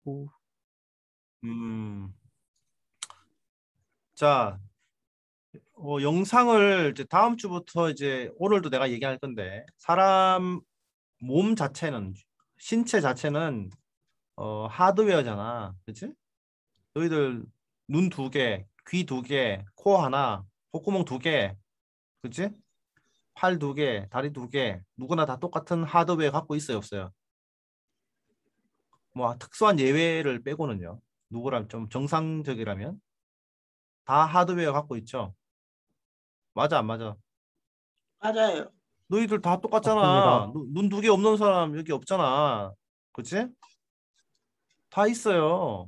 오, 음, 자, 영상을 이제 다음 주부터 이제 오늘도 내가 얘기할 건데 사람 몸 자체는 신체 자체는 하드웨어잖아, 그렇지? 너희들 눈 두 개, 귀 두 개, 코 하나, 콧구멍 두 개, 그렇지? 팔 두 개, 다리 두 개, 누구나 다 똑같은 하드웨어 갖고 있어요, 없어요? 뭐 특수한 예외를 빼고는요. 누구랑 좀 정상적이라면 다 하드웨어 갖고 있죠. 맞아, 안 맞아? 맞아요. 너희들 다 똑같잖아. 맞습니다. 눈 두 개 없는 사람 여기 없잖아. 그치? 다 있어요.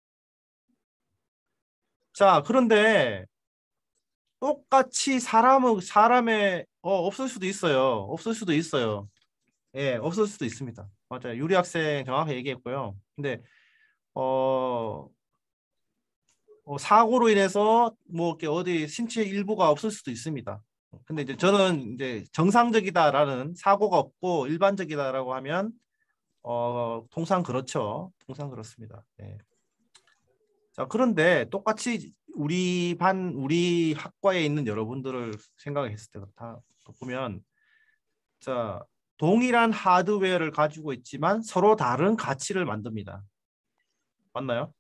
자, 그런데 똑같이 사람의 없을 수도 있어요. 없을 수도 있어요. 예, 없을 수도 있습니다. 맞아요. 유리 학생 정확히 얘기했고요. 근데 어, 사고로 인해서 뭐 이렇게 어디 신체 일부가 없을 수도 있습니다. 근데 이제 저는 이제 정상적이다라는 사고가 없고 일반적이다라고 하면 통상 그렇죠. 통상 그렇습니다. 네. 자, 그런데 똑같이 우리 학과에 있는 여러분들을 생각했을 때 다 보면 자, 동일한 하드웨어를 가지고 있지만 서로 다른 가치를 만듭니다. 맞나요?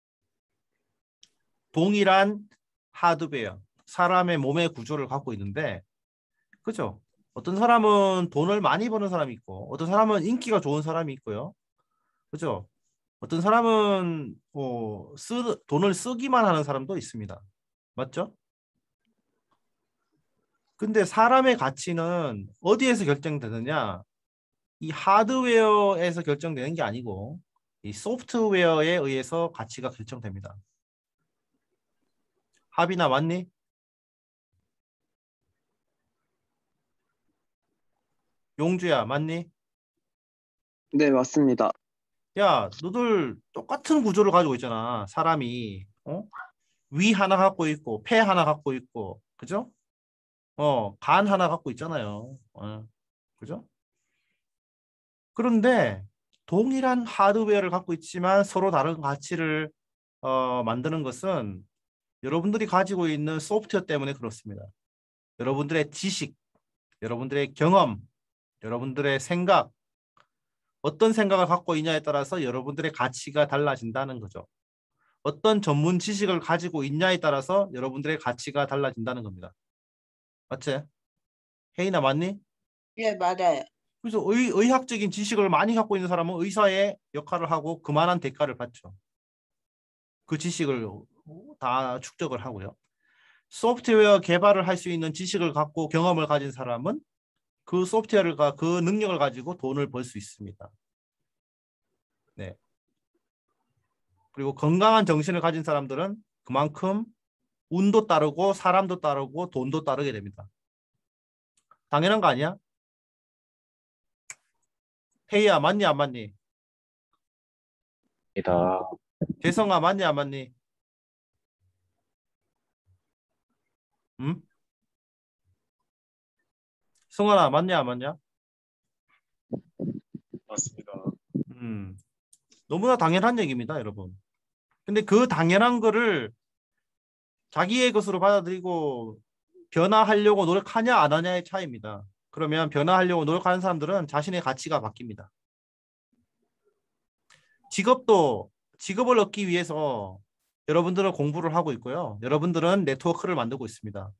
동일한 하드웨어, 사람의 몸의 구조를 갖고 있는데, 그죠? 어떤 사람은 돈을 많이 버는 사람이 있고, 어떤 사람은 인기가 좋은 사람이 있고요. 그죠? 어떤 사람은 돈을 쓰기만 하는 사람도 있습니다. 맞죠? 근데 사람의 가치는 어디에서 결정되느냐? 이 하드웨어에서 결정되는 게 아니고 이 소프트웨어에 의해서 가치가 결정됩니다. 합이나 맞니? 용주야, 맞니? 네, 맞습니다. 야, 너들 똑같은 구조를 가지고 있잖아. 사람이. 위 하나 갖고 있고 폐 하나 갖고 있고. 그죠? 간 하나 갖고 있잖아요. 그죠? 그런데 동일한 하드웨어를 갖고 있지만 서로 다른 가치를 만드는 것은 여러분들이 가지고 있는 소프트웨어 때문에 그렇습니다. 여러분들의 지식, 여러분들의 경험, 여러분들의 생각, 어떤 생각을 갖고 있냐에 따라서 여러분들의 가치가 달라진다는 거죠. 어떤 전문 지식을 가지고 있냐에 따라서 여러분들의 가치가 달라진다는 겁니다. 맞지? 혜인아 맞니? 예, 맞아요. 그래서 의학적인 지식을 많이 갖고 있는 사람은 의사의 역할을 하고 그만한 대가를 받죠. 그 지식을 다 축적을 하고요. 소프트웨어 개발을 할 수 있는 지식을 갖고 경험을 가진 사람은 그 소프트웨어가 그 능력을 가지고 돈을 벌 수 있습니다. 네. 그리고 건강한 정신을 가진 사람들은 그만큼 운도 따르고 사람도 따르고 돈도 따르게 됩니다. 당연한 거 아니야? 태희야 맞니 안 맞니? 이다. 재성아 맞니 안 맞니? 응? 승환아 맞냐 안 맞냐? 맞습니다. 음. 너무나 당연한 얘기입니다, 여러분. 근데 그 당연한 거를 자기의 것으로 받아들이고 변화하려고 노력하냐 안 하냐의 차이입니다. 그러면 변화하려고 노력하는 사람들은 자신의 가치가 바뀝니다. 직업을 얻기 위해서 여러분들은 공부를 하고 있고요. 여러분들은 네트워크를 만들고 있습니다.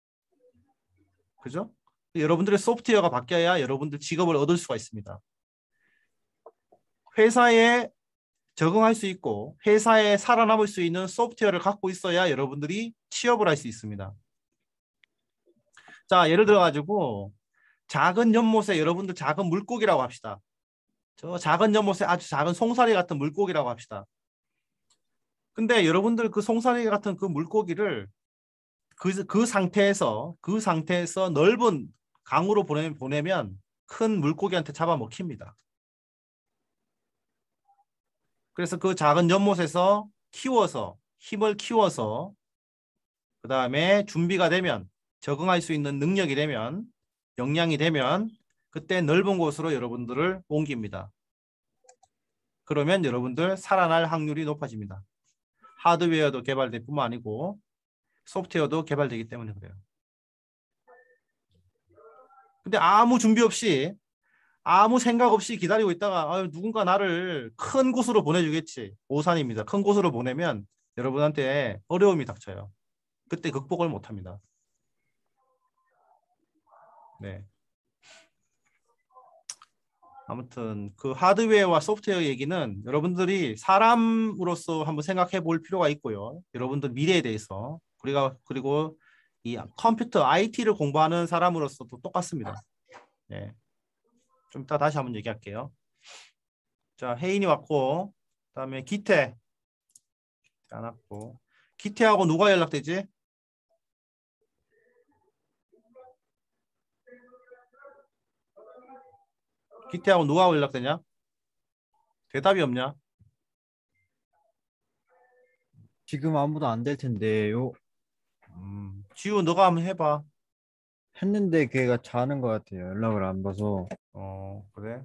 그죠? 여러분들의 소프트웨어가 바뀌어야 여러분들 직업을 얻을 수가 있습니다. 회사에 적응할 수 있고 회사에 살아남을 수 있는 소프트웨어를 갖고 있어야 여러분들이 취업을 할 수 있습니다. 자, 예를 들어 가지고 작은 연못에 여러분들 작은 물고기라고 합시다. 저 작은 연못에 아주 작은 송사리 같은 물고기라고 합시다. 근데 여러분들 그 송사리 같은 그 물고기를 그 상태에서 넓은 강으로 보내면 큰 물고기한테 잡아먹힙니다. 그래서 그 작은 연못에서 키워서 힘을 키워서 그 다음에 준비가 되면 적응할 수 있는 능력이 되면 역량이 되면 그때 넓은 곳으로 여러분들을 옮깁니다. 그러면 여러분들 살아날 확률이 높아집니다. 하드웨어도 개발될 뿐만 아니고 소프트웨어도 개발되기 때문에 그래요. 근데 아무 준비 없이 아무 생각 없이 기다리고 있다가 아유, 누군가 나를 큰 곳으로 보내주겠지. 오산입니다. 큰 곳으로 보내면 여러분한테 어려움이 닥쳐요. 그때 극복을 못합니다. 네. 아무튼 그 하드웨어와 소프트웨어 얘기는 여러분들이 사람으로서 한번 생각해 볼 필요가 있고요. 여러분들 미래에 대해서 그리고 이 컴퓨터 IT를 공부하는 사람으로서도 똑같습니다. 네. 좀 이따 다시 한번 얘기할게요. 자, 혜인이 왔고, 그다음에 기태 안 왔고, 기태하고 누가 연락되지? 기태하고 누가 연락되냐? 대답이 없냐? 지금 아무도 안 될 텐데요. 지우 너가 한번 해봐. 했는데 걔가 자는 것 같아요. 연락을 안 봐서. 그래?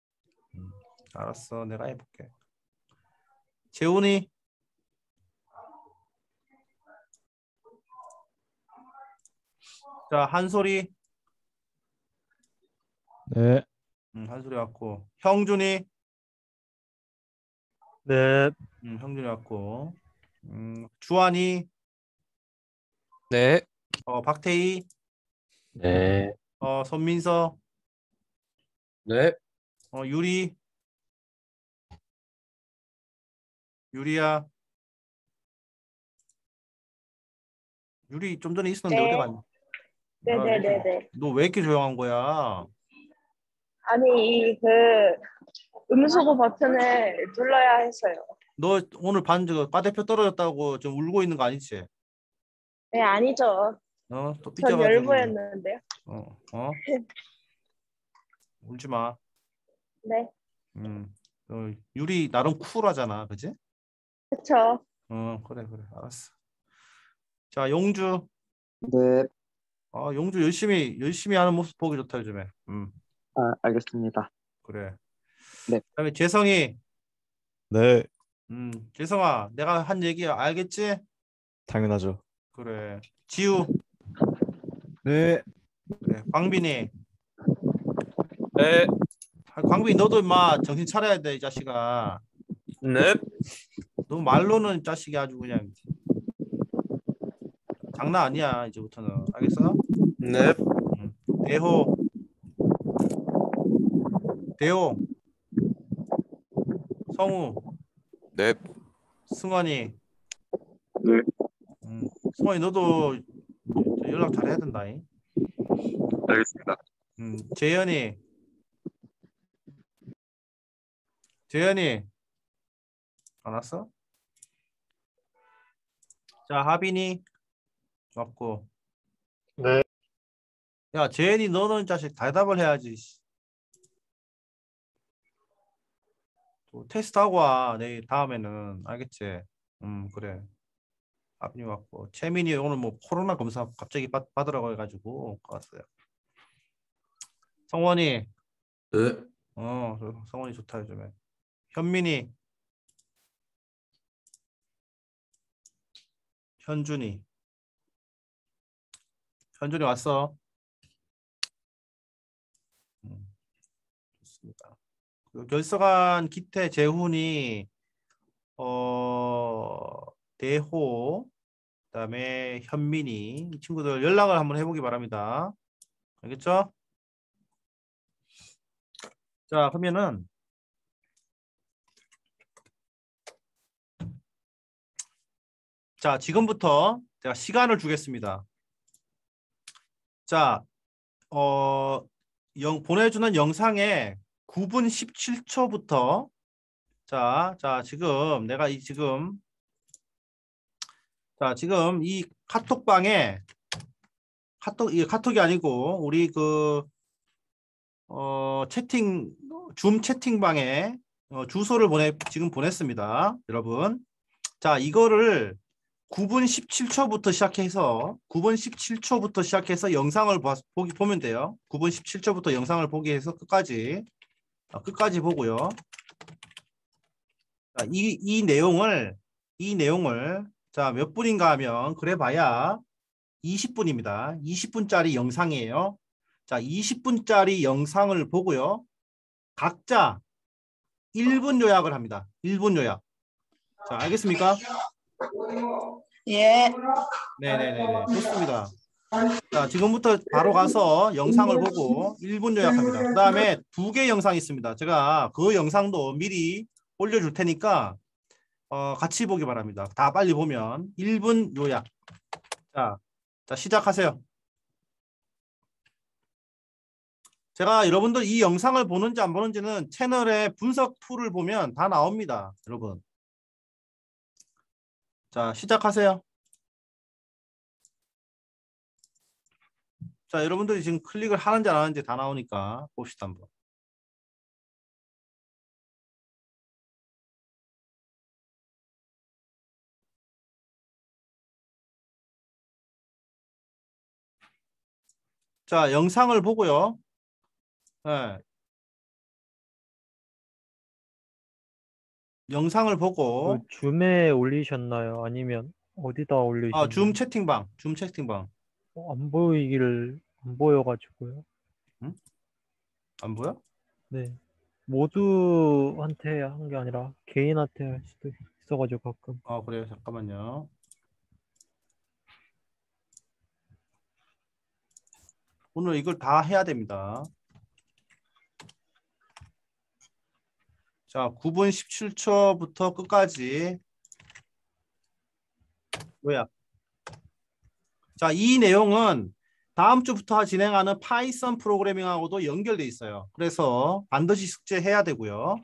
알았어, 내가 해볼게. 재훈이? 자, 한솔이? 네. 한솔이 왔고, 형준이? 네. 형준이 왔고, 주한이? 네. 박태희? 네. 손민서? 네. 유리? 유리야? 유리 좀 전에 있었는데 네. 어디 갔니? 네네네네. 너 왜 이렇게 조용한 거야? 아니, 음소거 버튼을 눌러야 해서요. 너 오늘 과대표 떨어졌다고 좀 울고 있는 거 아니지? 네, 아니죠. 또 전 삐져가지고. 열보였는데요. 울지 마. 네, 유리 나름 쿨하잖아, 그지? 그쵸. 그래, 알았어. 자, 용주. 네. 용주 열심히 하는 모습 보기 좋다 요즘에. 알겠습니다. 그래. 네. 그다음에 재성이. 네. 재성아, 내가 한 얘기 알겠지? 당연하죠. 그래. 지우. 네. 그래. 광빈이. 네. 광빈이 너도 임마 정신 차려야 돼, 이 자식아. 네. 너 말로는 자식이 아주 그냥 장난 아니야 이제부터는. 알겠어? 네. 대호, 성우, 네. 승환이. 네. 승환이 너도 연락 잘해야 된다잉. 알겠습니다. 재현이 안 왔어? 자, 하빈이 왔고. 네. 야, 재현이 너는 자식 대답을 해야지. 또 테스트하고 와. 내일 다음에는. 알겠지? 그래. 하빈이 왔고. 채민이 오늘 뭐 코로나 검사 갑자기 받으라고 해가지고 왔어요. 성원이. 네. 성원이 좋다 요즘에. 현민이. 현준이 왔어. 좋습니다. 결석한 기태, 재훈이, 대호, 그다음에 현민이, 이 친구들 연락을 한번 해보기 바랍니다. 알겠죠? 자, 그러면은 자, 지금부터 제가 시간을 주겠습니다. 자, 보내주는 영상에 9분 17초부터 자, 지금 내가 지금 이 카톡방에 이게 카톡이 아니고 우리 줌 채팅방에 주소를 지금 보냈습니다, 여러분. 자, 이거를 9분 17초부터 시작해서 영상을 보면 돼요. 9분 17초부터 영상을 보기 해서 끝까지 보고요. 자, 이 내용을 자, 몇 분인가 하면 그래봐야 20분입니다. 20분짜리 영상이에요. 자, 20분짜리 영상을 보고요. 각자 1분 요약을 합니다. 1분 요약. 자, 알겠습니까? 예. 네네네. 좋습니다. 자, 지금부터 바로 가서 영상을 보고 1분 요약합니다. 그 다음에 2개 영상이 있습니다. 제가 그 영상도 미리 올려줄 테니까 같이 보기 바랍니다. 다 빨리 보면 1분 요약. 자, 시작하세요. 제가 여러분들 이 영상을 보는지 안 보는지는 채널의 분석 툴을 보면 다 나옵니다. 여러분. 자, 시작하세요. 자, 여러분들이 지금 클릭을 하는지 안 하는지 다 나오니까 봅시다 한번. 자, 영상을 보고요. 네. 영상을 보고 그 줌에 올리셨나요? 아니면 어디다 올리셨나요? 줌 채팅방. 안 보여가지고요. 응? 안 보여? 네. 모두한테 한 게 아니라 개인한테 할 수도 있어가지고 가끔. 그래요. 잠깐만요. 오늘 이걸 다 해야 됩니다. 자, 9분 17초부터 끝까지 요약. 자, 이 내용은 다음 주부터 진행하는 파이썬 프로그래밍하고도 연결돼 있어요. 그래서 반드시 숙제해야 되고요.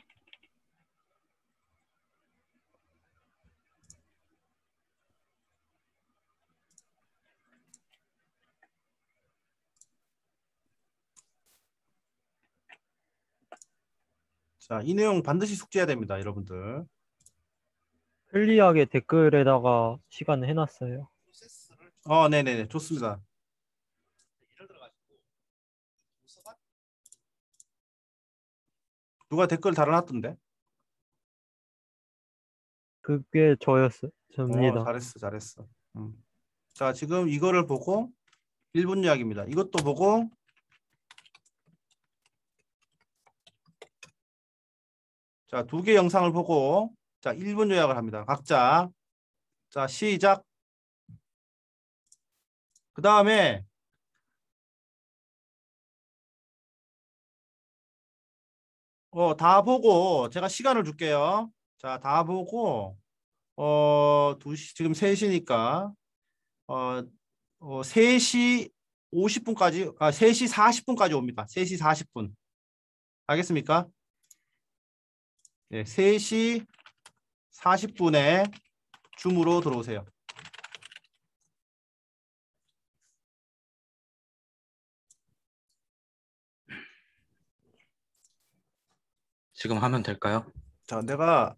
자, 이 내용 반드시 숙제해야 됩니다, 여러분들. 편리하게 댓글에다가 시간 해놨어요. 네네네, 좋습니다. 누가 댓글 달아놨던데? 그게 접니다. 잘했어. 자, 지금 이거를 보고 1분 요약입니다. 이것도 보고 자, 2개 영상을 보고 자, 1분 요약을 합니다. 각자. 자, 시작. 그 다음에 다 보고 제가 시간을 줄게요. 자, 다 보고 2시 지금 3시니까 3시 50분까지 3시 40분까지 옵니다. 3시 40분. 알겠습니까? 네, 3시 40분에 줌으로 들어오세요. 지금 하면 될까요? 자, 내가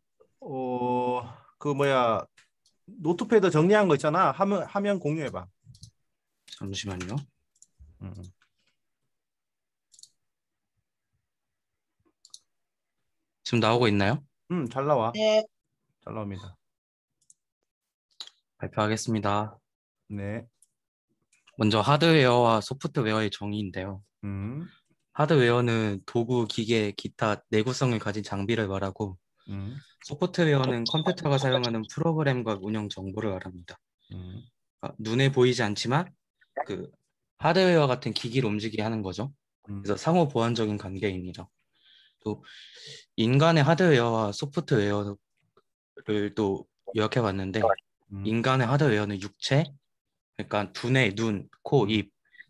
노트패드 정리한 거 있잖아. 화면 공유해봐. 잠시만요. 지금 나오고 있나요? 잘 나와. 네. 잘 나옵니다. 발표하겠습니다. 네. 먼저 하드웨어와 소프트웨어의 정의인데요. 음. 하드웨어는 도구, 기계, 기타 내구성을 가진 장비를 말하고 소프트웨어는 컴퓨터가 사용하는 프로그램과 운영 정보를 말합니다. 눈에 보이지 않지만 그 하드웨어 같은 기기를 움직이게 하는 거죠. 그래서 상호 보완적인 관계입니다. 또 인간의 하드웨어와 소프트웨어를 또 요약해 봤는데 인간의 하드웨어는 육체, 그러니까 두뇌, 눈, 코, 입,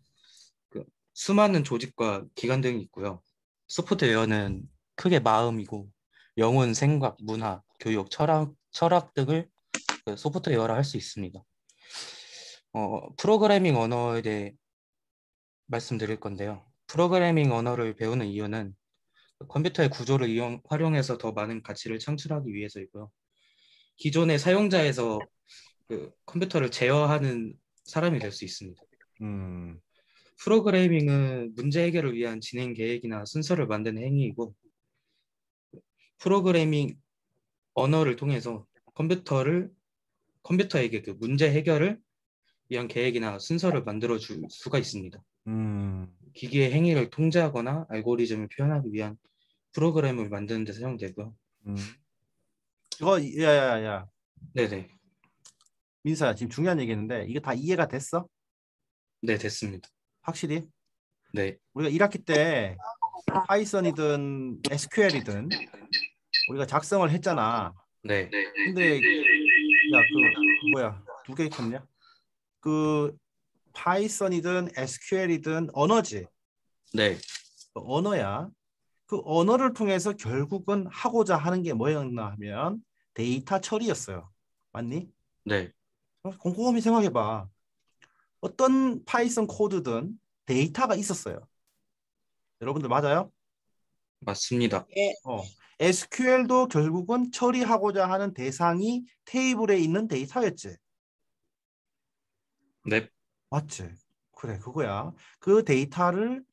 수많은 조직과 기관 등이 있고요. 소프트웨어는 크게 마음이고 영혼, 생각, 문화, 교육, 철학 등을 소프트웨어라 할 수 있습니다. 프로그래밍 언어에 대해 말씀드릴 건데요. 프로그래밍 언어를 배우는 이유는 컴퓨터의 구조를 활용해서 더 많은 가치를 창출하기 위해서이고요. 기존의 사용자에서 컴퓨터를 제어하는 사람이 될 수 있습니다. 프로그래밍은 문제 해결을 위한 진행 계획이나 순서를 만드는 행위이고 프로그래밍 언어를 통해서 컴퓨터에게 그 문제 해결을 위한 계획이나 순서를 만들어 줄 수가 있습니다. 기기의 행위를 통제하거나 알고리즘을 표현하기 위한 프로그램을 만드는 데 사용되고요. 이거 야야야 네네. 민서야 지금 중요한 얘기했는데 이게 다 이해가 됐어? 네, 됐습니다. 확실히? 네. 우리가 1학기 때 파이썬이든 SQL이든 우리가 작성을 했잖아. 네. 근데 야 그 뭐야 2개 켰냐? 그 파이썬이든 SQL이든 언어지. 네. 그 언어야. 그 언어를 통해서 결국은 하고자 하는 게 뭐였나 하면 데이터 처리였어요. 맞니? 네. 곰곰이 생각해봐. 어떤 파이썬 코드든 데이터가 있었어요. 여러분들 맞아요? 맞습니다. 예, SQL도 결국은 처리하고자 하는 대상이 테이블에 있는 데이터였지. 네. 맞지? 그래, 그거야. 그 데이터를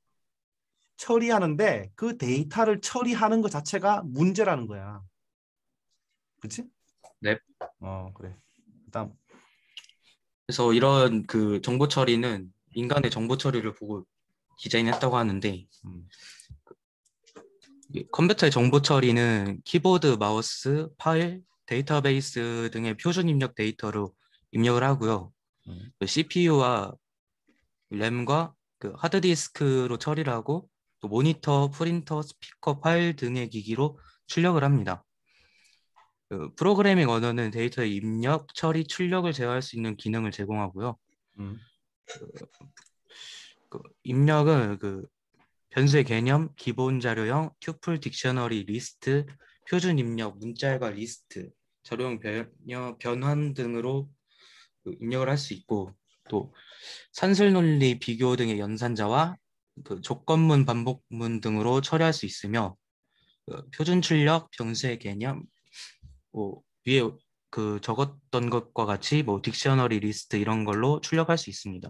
처리하는데 그 데이터를 처리하는 것 자체가 문제라는 거야. 그치? 네. 그래. 그다음. 그래서 이런 그 정보 처리는 인간의 정보 처리를 보고 디자인했다고 하는데 이 컴퓨터의 정보 처리는 키보드, 마우스, 파일, 데이터베이스 등의 표준 입력 데이터로 입력을 하고요. 그 CPU와 램과 그 하드디스크로 처리를 하고 또 모니터, 프린터, 스피커, 파일 등의 기기로 출력을 합니다. 그 프로그래밍 언어는 데이터의 입력, 처리, 출력을 제어할 수 있는 기능을 제공하고요. 그 입력은 그 변수의 개념, 기본 자료형, 튜플, 딕셔너리, 리스트, 표준 입력, 문자열과 리스트, 자료형 변환 등으로 그 입력을 할 수 있고 또 산술 논리, 비교 등의 연산자와 그 조건문, 반복문 등으로 처리할 수 있으며 그 표준 출력, 변수의 개념, 뭐 위에 그 적었던 것과 같이 뭐 딕셔너리, 리스트 이런 걸로 출력할 수 있습니다.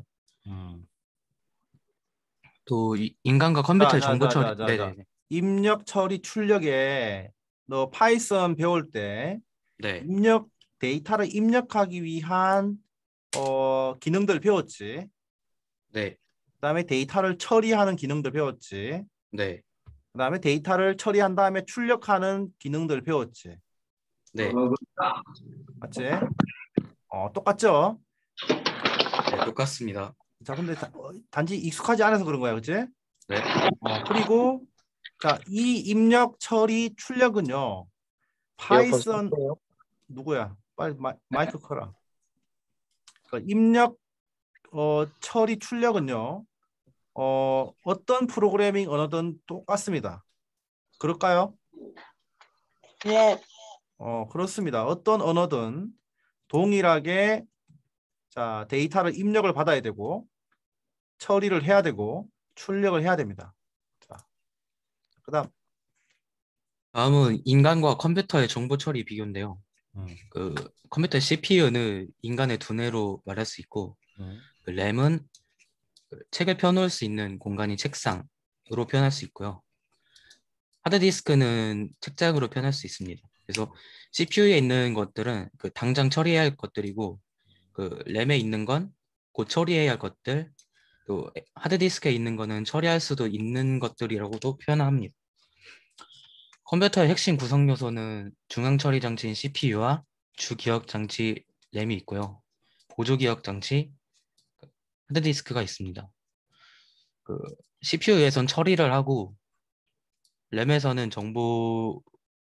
또 인간과 컴퓨터의 정보 처리, 네네. 입력 처리 출력에 너 파이썬 배울 때 네, 입력 데이터를 입력하기 위한 기능들 배웠지. 네, 그다음에 데이터를 처리하는 기능들 배웠지. 네, 그다음에 데이터를 처리한 다음에 출력하는 기능들 배웠지. 네, 맞지? 똑같죠? 네, 똑같습니다. 자, 근데 단지 익숙하지 않아서 그런 거야, 그치? 네, 그리고 자, 이 입력 처리 출력은요. 파이썬 누구야? 빨리 마이크 켜라. 그러니까 입력 처리 출력은요. 어떤 프로그래밍 언어든 똑같습니다. 그럴까요? 예, 그렇습니다. 어떤 언어든 동일하게 자, 데이터를 입력을 받아야 되고 처리를 해야 되고 출력을 해야 됩니다. 자, 그다음 다음은 인간과 컴퓨터의 정보 처리 비교인데요. 그 컴퓨터 CPU는 인간의 두뇌로 말할 수 있고 그 램은 그 책을 펴놓을 수 있는 공간이 책상으로 표현할 수 있고요. 하드디스크는 책장으로 표현할 수 있습니다. 그래서 CPU에 있는 것들은 그 당장 처리해야 할 것들이고 그 램에 있는 건 곧 처리해야 할 것들, 또 하드디스크에 있는 거는 처리할 수도 있는 것들이라고도 표현합니다. 컴퓨터의 핵심 구성 요소는 중앙 처리 장치인 CPU와 주기억 장치 램이 있고요. 보조 기억 장치 하드디스크가 있습니다. 그 CPU에선 처리를 하고 램에서는 정보가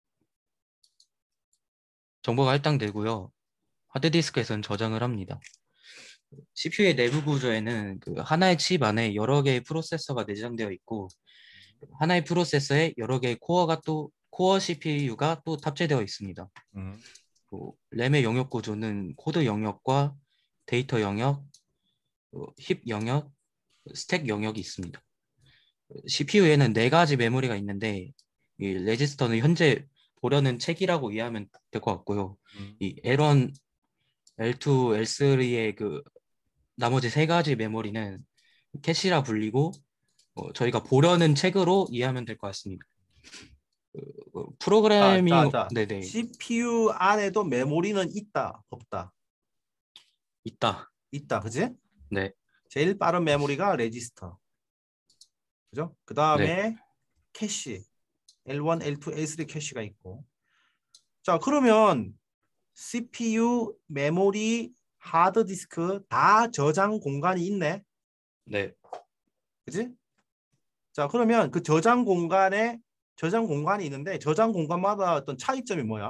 할당되고요. 하드디스크에서는 저장을 합니다. CPU의 내부 구조에는 그 하나의 칩 안에 여러 개의 프로세서가 내장되어 있고 하나의 프로세서에 여러 개의 코어 CPU가 또 탑재되어 있습니다. 램의 영역 구조는 코드 영역과 데이터 영역, 힙 영역, 스택 영역이 있습니다. CPU에는 4가지 메모리가 있는데 이 레지스터는 현재 보려는 책이라고 이해하면 될 것 같고요. 이 L1, L2, L3의 그 나머지 3가지 메모리는 캐시라 불리고 저희가 보려는 책으로 이해하면 될 것 같습니다. 프로그래밍 자. 네네 CPU 안에도 메모리는 있다, 없다? 있다. 있다, 그지? 네. 제일 빠른 메모리가 레지스터. 그죠? 그 다음에 캐시. L1, L2, L3 캐시가 있고. 자, 그러면 CPU, 메모리, 하드디스크 다 저장 공간이 있네. 네. 그지? 자, 그러면 그 저장 공간이 있는데 저장 공간마다 어떤 차이점이 뭐야?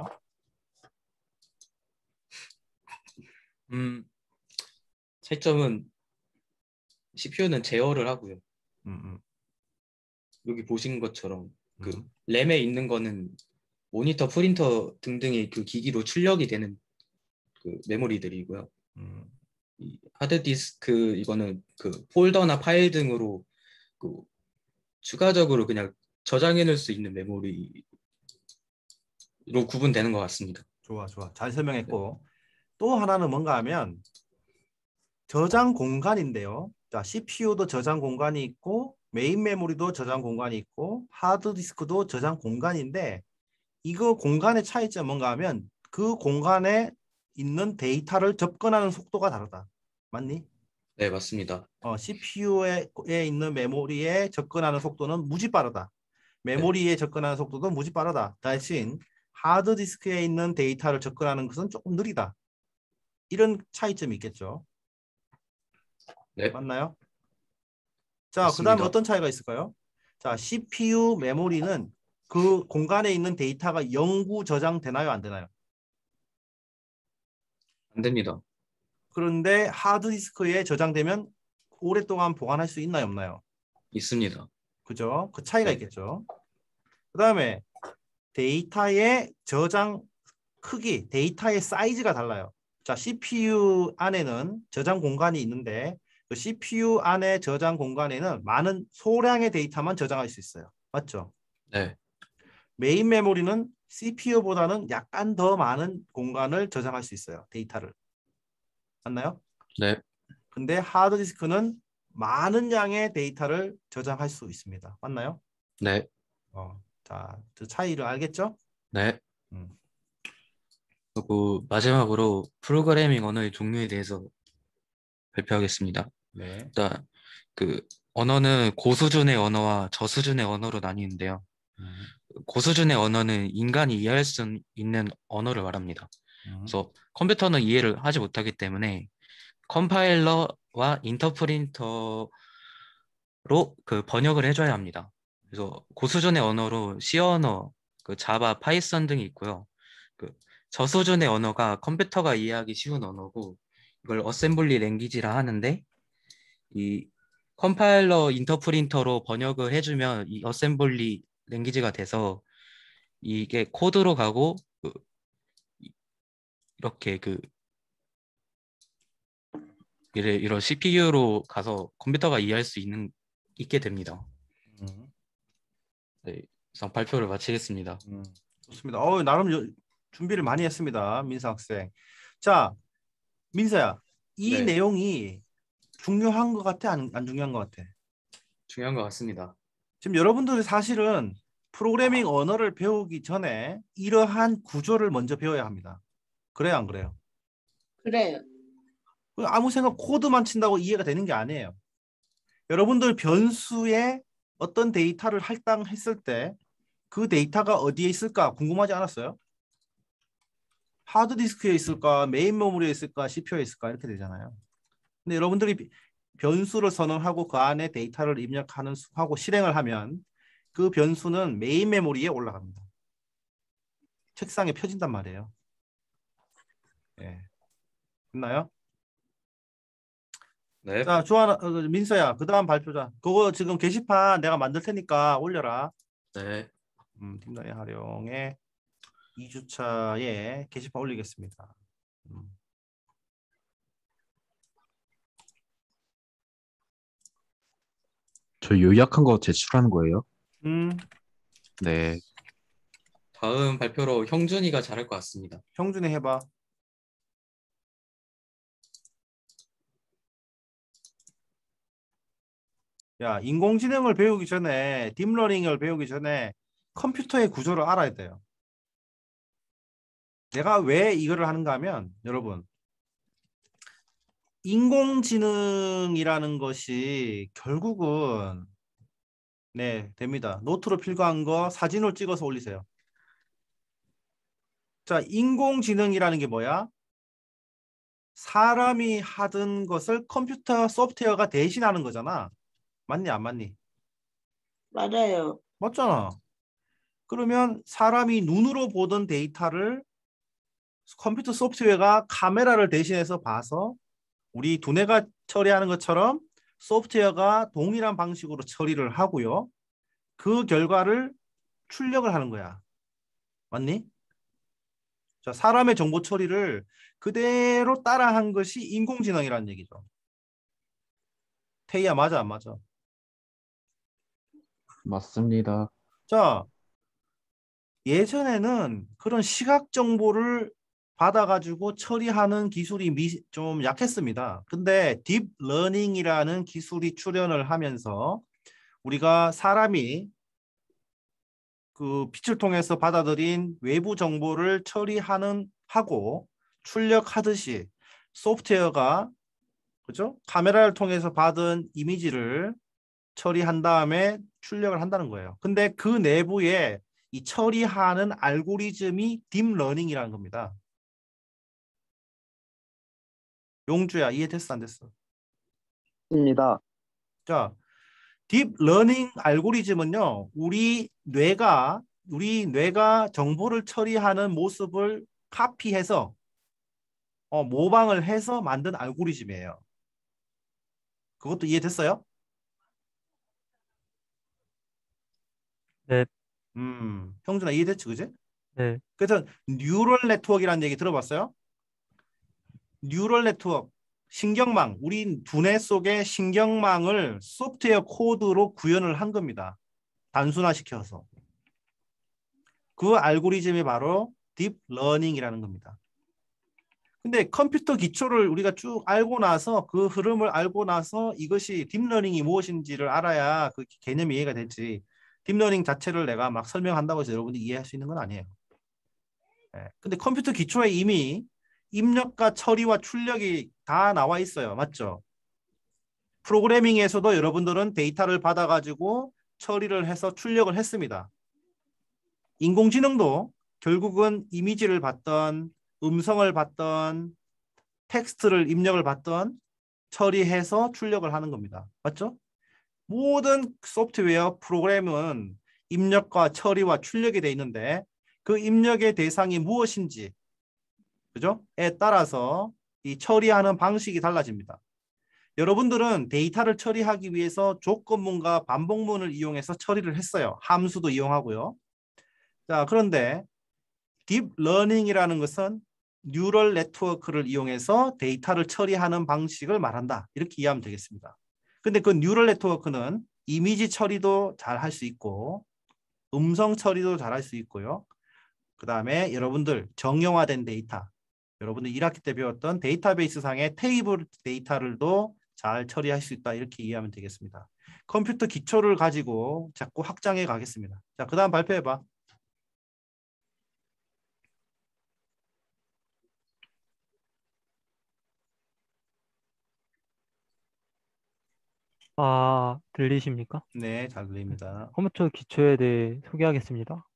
차이점은 CPU는 제어를 하고요. 음, 여기 보신 것처럼 그 음. 램에 있는 거는 모니터, 프린터 등등의 그 기기로 출력이 되는 그 메모리들이고요. 이 하드디스크 이거는 그 폴더나 파일 등으로 그 추가적으로 그냥 저장해 놓을 수 있는 메모리로 구분되는 것 같습니다. 좋아. 잘 설명했고. 또 하나는 뭔가 하면 저장 공간인데요. 자, CPU도 저장 공간이 있고 메인 메모리도 저장 공간이 있고 하드디스크도 저장 공간인데 이거 공간의 차이점은 뭔가 하면 그 공간에 있는 데이터를 접근하는 속도가 다르다. 맞니? 네, 맞습니다. CPU에 있는 메모리에 접근하는 속도는 무지 빠르다. 메모리에 접근하는 속도도 무지 빠르다. 대신 하드디스크에 있는 데이터를 접근하는 것은 조금 느리다. 이런 차이점이 있겠죠. 네. 맞나요? 자, 그 맞습니다. 다음에 어떤 차이가 있을까요? 자, CPU 메모리는 그 공간에 있는 데이터가 영구 저장되나요? 안 되나요? 안 됩니다. 그런데 하드디스크에 저장되면 오랫동안 보관할 수 있나요? 없나요? 있습니다. 그죠? 그 차이가 네. 있겠죠. 그 다음에 데이터의 저장 크기, 데이터의 사이즈가 달라요. 자, CPU 안에는 저장 공간이 있는데 그 CPU 안에 저장 공간에는 많은 소량의 데이터만 저장할 수 있어요. 맞죠? 네. 메인 메모리는 CPU보다는 약간 더 많은 공간을 저장할 수 있어요. 데이터를. 맞나요? 네. 근데 하드디스크는 많은 양의 데이터를 저장할 수 있습니다. 맞나요? 네. 자, 그 차이를 알겠죠? 네. 음. 그리고 마지막으로 프로그래밍 언어의 종류에 대해서 발표하겠습니다. 네. 일단 그 언어는 고수준의 언어와 저수준의 언어로 나뉘는데요. 고수준의 언어는 인간이 이해할 수 있는 언어를 말합니다. 그래서 컴퓨터는 이해를 하지 못하기 때문에 컴파일러와 인터프린터로 그 번역을 해줘야 합니다. 그래서 고수준의 언어로 C 언어, 그 자바, 파이썬 등이 있고요. 그 저수준의 언어가 컴퓨터가 이해하기 쉬운 언어고 이걸 어셈블리 랭귀지라 하는데 이 컴파일러 인터프린터로 번역을 해주면 이 어셈블리 랭귀지가 돼서 이게 코드로 가고 이렇게 그 이런 CPU로 가서 컴퓨터가 이해할 수 있게 됩니다. 네, 이상 발표를 마치겠습니다. 좋습니다. 나름 준비를 많이 했습니다. 민서 학생. 자, 민서야, 이 네. 내용이 중요한 것 같아? 안 중요한 것 같아? 중요한 것 같습니다. 지금 여러분들이 사실은 프로그래밍 언어를 배우기 전에 이러한 구조를 먼저 배워야 합니다. 그래요, 안 그래요? 그래요. 아무 생각 코드만 친다고 이해가 되는 게 아니에요. 여러분들 변수에 어떤 데이터를 할당했을 때 그 데이터가 어디에 있을까 궁금하지 않았어요? 하드디스크에 있을까, 메인 메모리에 있을까, CPU에 있을까 이렇게 되잖아요. 근데 여러분들이 변수를 선언하고 그 안에 데이터를 입력하고 실행을 하면 그 변수는 메인 메모리에 올라갑니다. 책상에 펴진단 말이에요. 예. 됐나요? 네. 자, 주하나, 민서야, 그 다음 발표자. 그거 지금 게시판 내가 만들 테니까 올려라. 네. 팀장의 활용에 2주차에 게시판 올리겠습니다. 저 요약한 거 제출하는 거예요? 네. 다음 발표로 형준이가 잘할 것 같습니다. 형준이 해봐. 야, 인공지능을 배우기 전에, 딥러닝을 배우기 전에 컴퓨터의 구조를 알아야 돼요. 내가 왜 이거를 하는가 하면 여러분 인공지능이라는 것이 결국은 네 됩니다. 노트로 필요한 거 사진을 찍어서 올리세요. 자, 인공지능이라는 게 뭐야? 사람이 하던 것을 컴퓨터 소프트웨어가 대신하는 거잖아. 맞니 안 맞니? 맞아요. 맞잖아. 그러면 사람이 눈으로 보던 데이터를 컴퓨터 소프트웨어가 카메라를 대신해서 봐서 우리 두뇌가 처리하는 것처럼 소프트웨어가 동일한 방식으로 처리를 하고요. 그 결과를 출력을 하는 거야. 맞니? 자, 사람의 정보 처리를 그대로 따라한 것이 인공지능이라는 얘기죠. 태희야, 맞아 안 맞아? 맞습니다. 자, 예전에는 그런 시각 정보를 받아가지고 처리하는 기술이 좀 약했습니다. 근데 딥러닝이라는 기술이 출현을 하면서 우리가 사람이 그 빛을 통해서 받아들인 외부 정보를 하고 출력하듯이 소프트웨어가 그죠? 카메라를 통해서 받은 이미지를 처리한 다음에 출력을 한다는 거예요. 근데 그 내부에 이 처리하는 알고리즘이 딥러닝이라는 겁니다. 용주야, 이해됐어 안 됐어? 입니다. 자, 딥러닝 알고리즘은요, 우리 뇌가 정보를 처리하는 모습을 카피해서 모방을 해서 만든 알고리즘이에요. 그것도 이해됐어요? 네. 형준아 이해됐지, 그지? 네. 그래서 뉴럴 네트워크라는 얘기 들어봤어요? 뉴럴 네트워크, 신경망, 우리 두뇌 속의 신경망을 소프트웨어 코드로 구현을 한 겁니다. 단순화시켜서. 그 알고리즘이 바로 딥러닝이라는 겁니다. 근데 컴퓨터 기초를 우리가 쭉 알고 나서 그 흐름을 알고 나서 이것이 딥러닝이 무엇인지를 알아야 그 개념이 이해가 되지. 딥러닝 자체를 내가 막 설명한다고 해서 여러분이 이해할 수 있는 건 아니에요. 네. 근데 컴퓨터 기초에 이미 입력과 처리와 출력이 다 나와 있어요. 맞죠? 프로그래밍에서도 여러분들은 데이터를 받아가지고 처리를 해서 출력을 했습니다. 인공지능도 결국은 이미지를 받던 음성을 받던 텍스트를 입력을 받던 처리해서 출력을 하는 겁니다. 맞죠? 모든 소프트웨어 프로그램은 입력과 처리와 출력이 돼 있는데 그 입력의 대상이 무엇인지 그죠? 에 따라서 이 처리하는 방식이 달라집니다. 여러분들은 데이터를 처리하기 위해서 조건문과 반복문을 이용해서 처리를 했어요. 함수도 이용하고요. 자, 그런데 딥러닝이라는 것은 뉴럴 네트워크를 이용해서 데이터를 처리하는 방식을 말한다. 이렇게 이해하면 되겠습니다. 근데 그 뉴럴 네트워크는 이미지 처리도 잘 할 수 있고 음성 처리도 잘 할 수 있고요. 그 다음에 여러분들 정형화된 데이터, 여러분들 1학기 때 배웠던 데이터베이스 상의 테이블 데이터를도 잘 처리할 수 있다. 이렇게 이해하면 되겠습니다. 컴퓨터 기초를 가지고 자꾸 확장해 가겠습니다. 자, 그 다음 발표해봐. 들리십니까? 네, 잘 들립니다. 컴퓨터 기초에 대해 소개하겠습니다.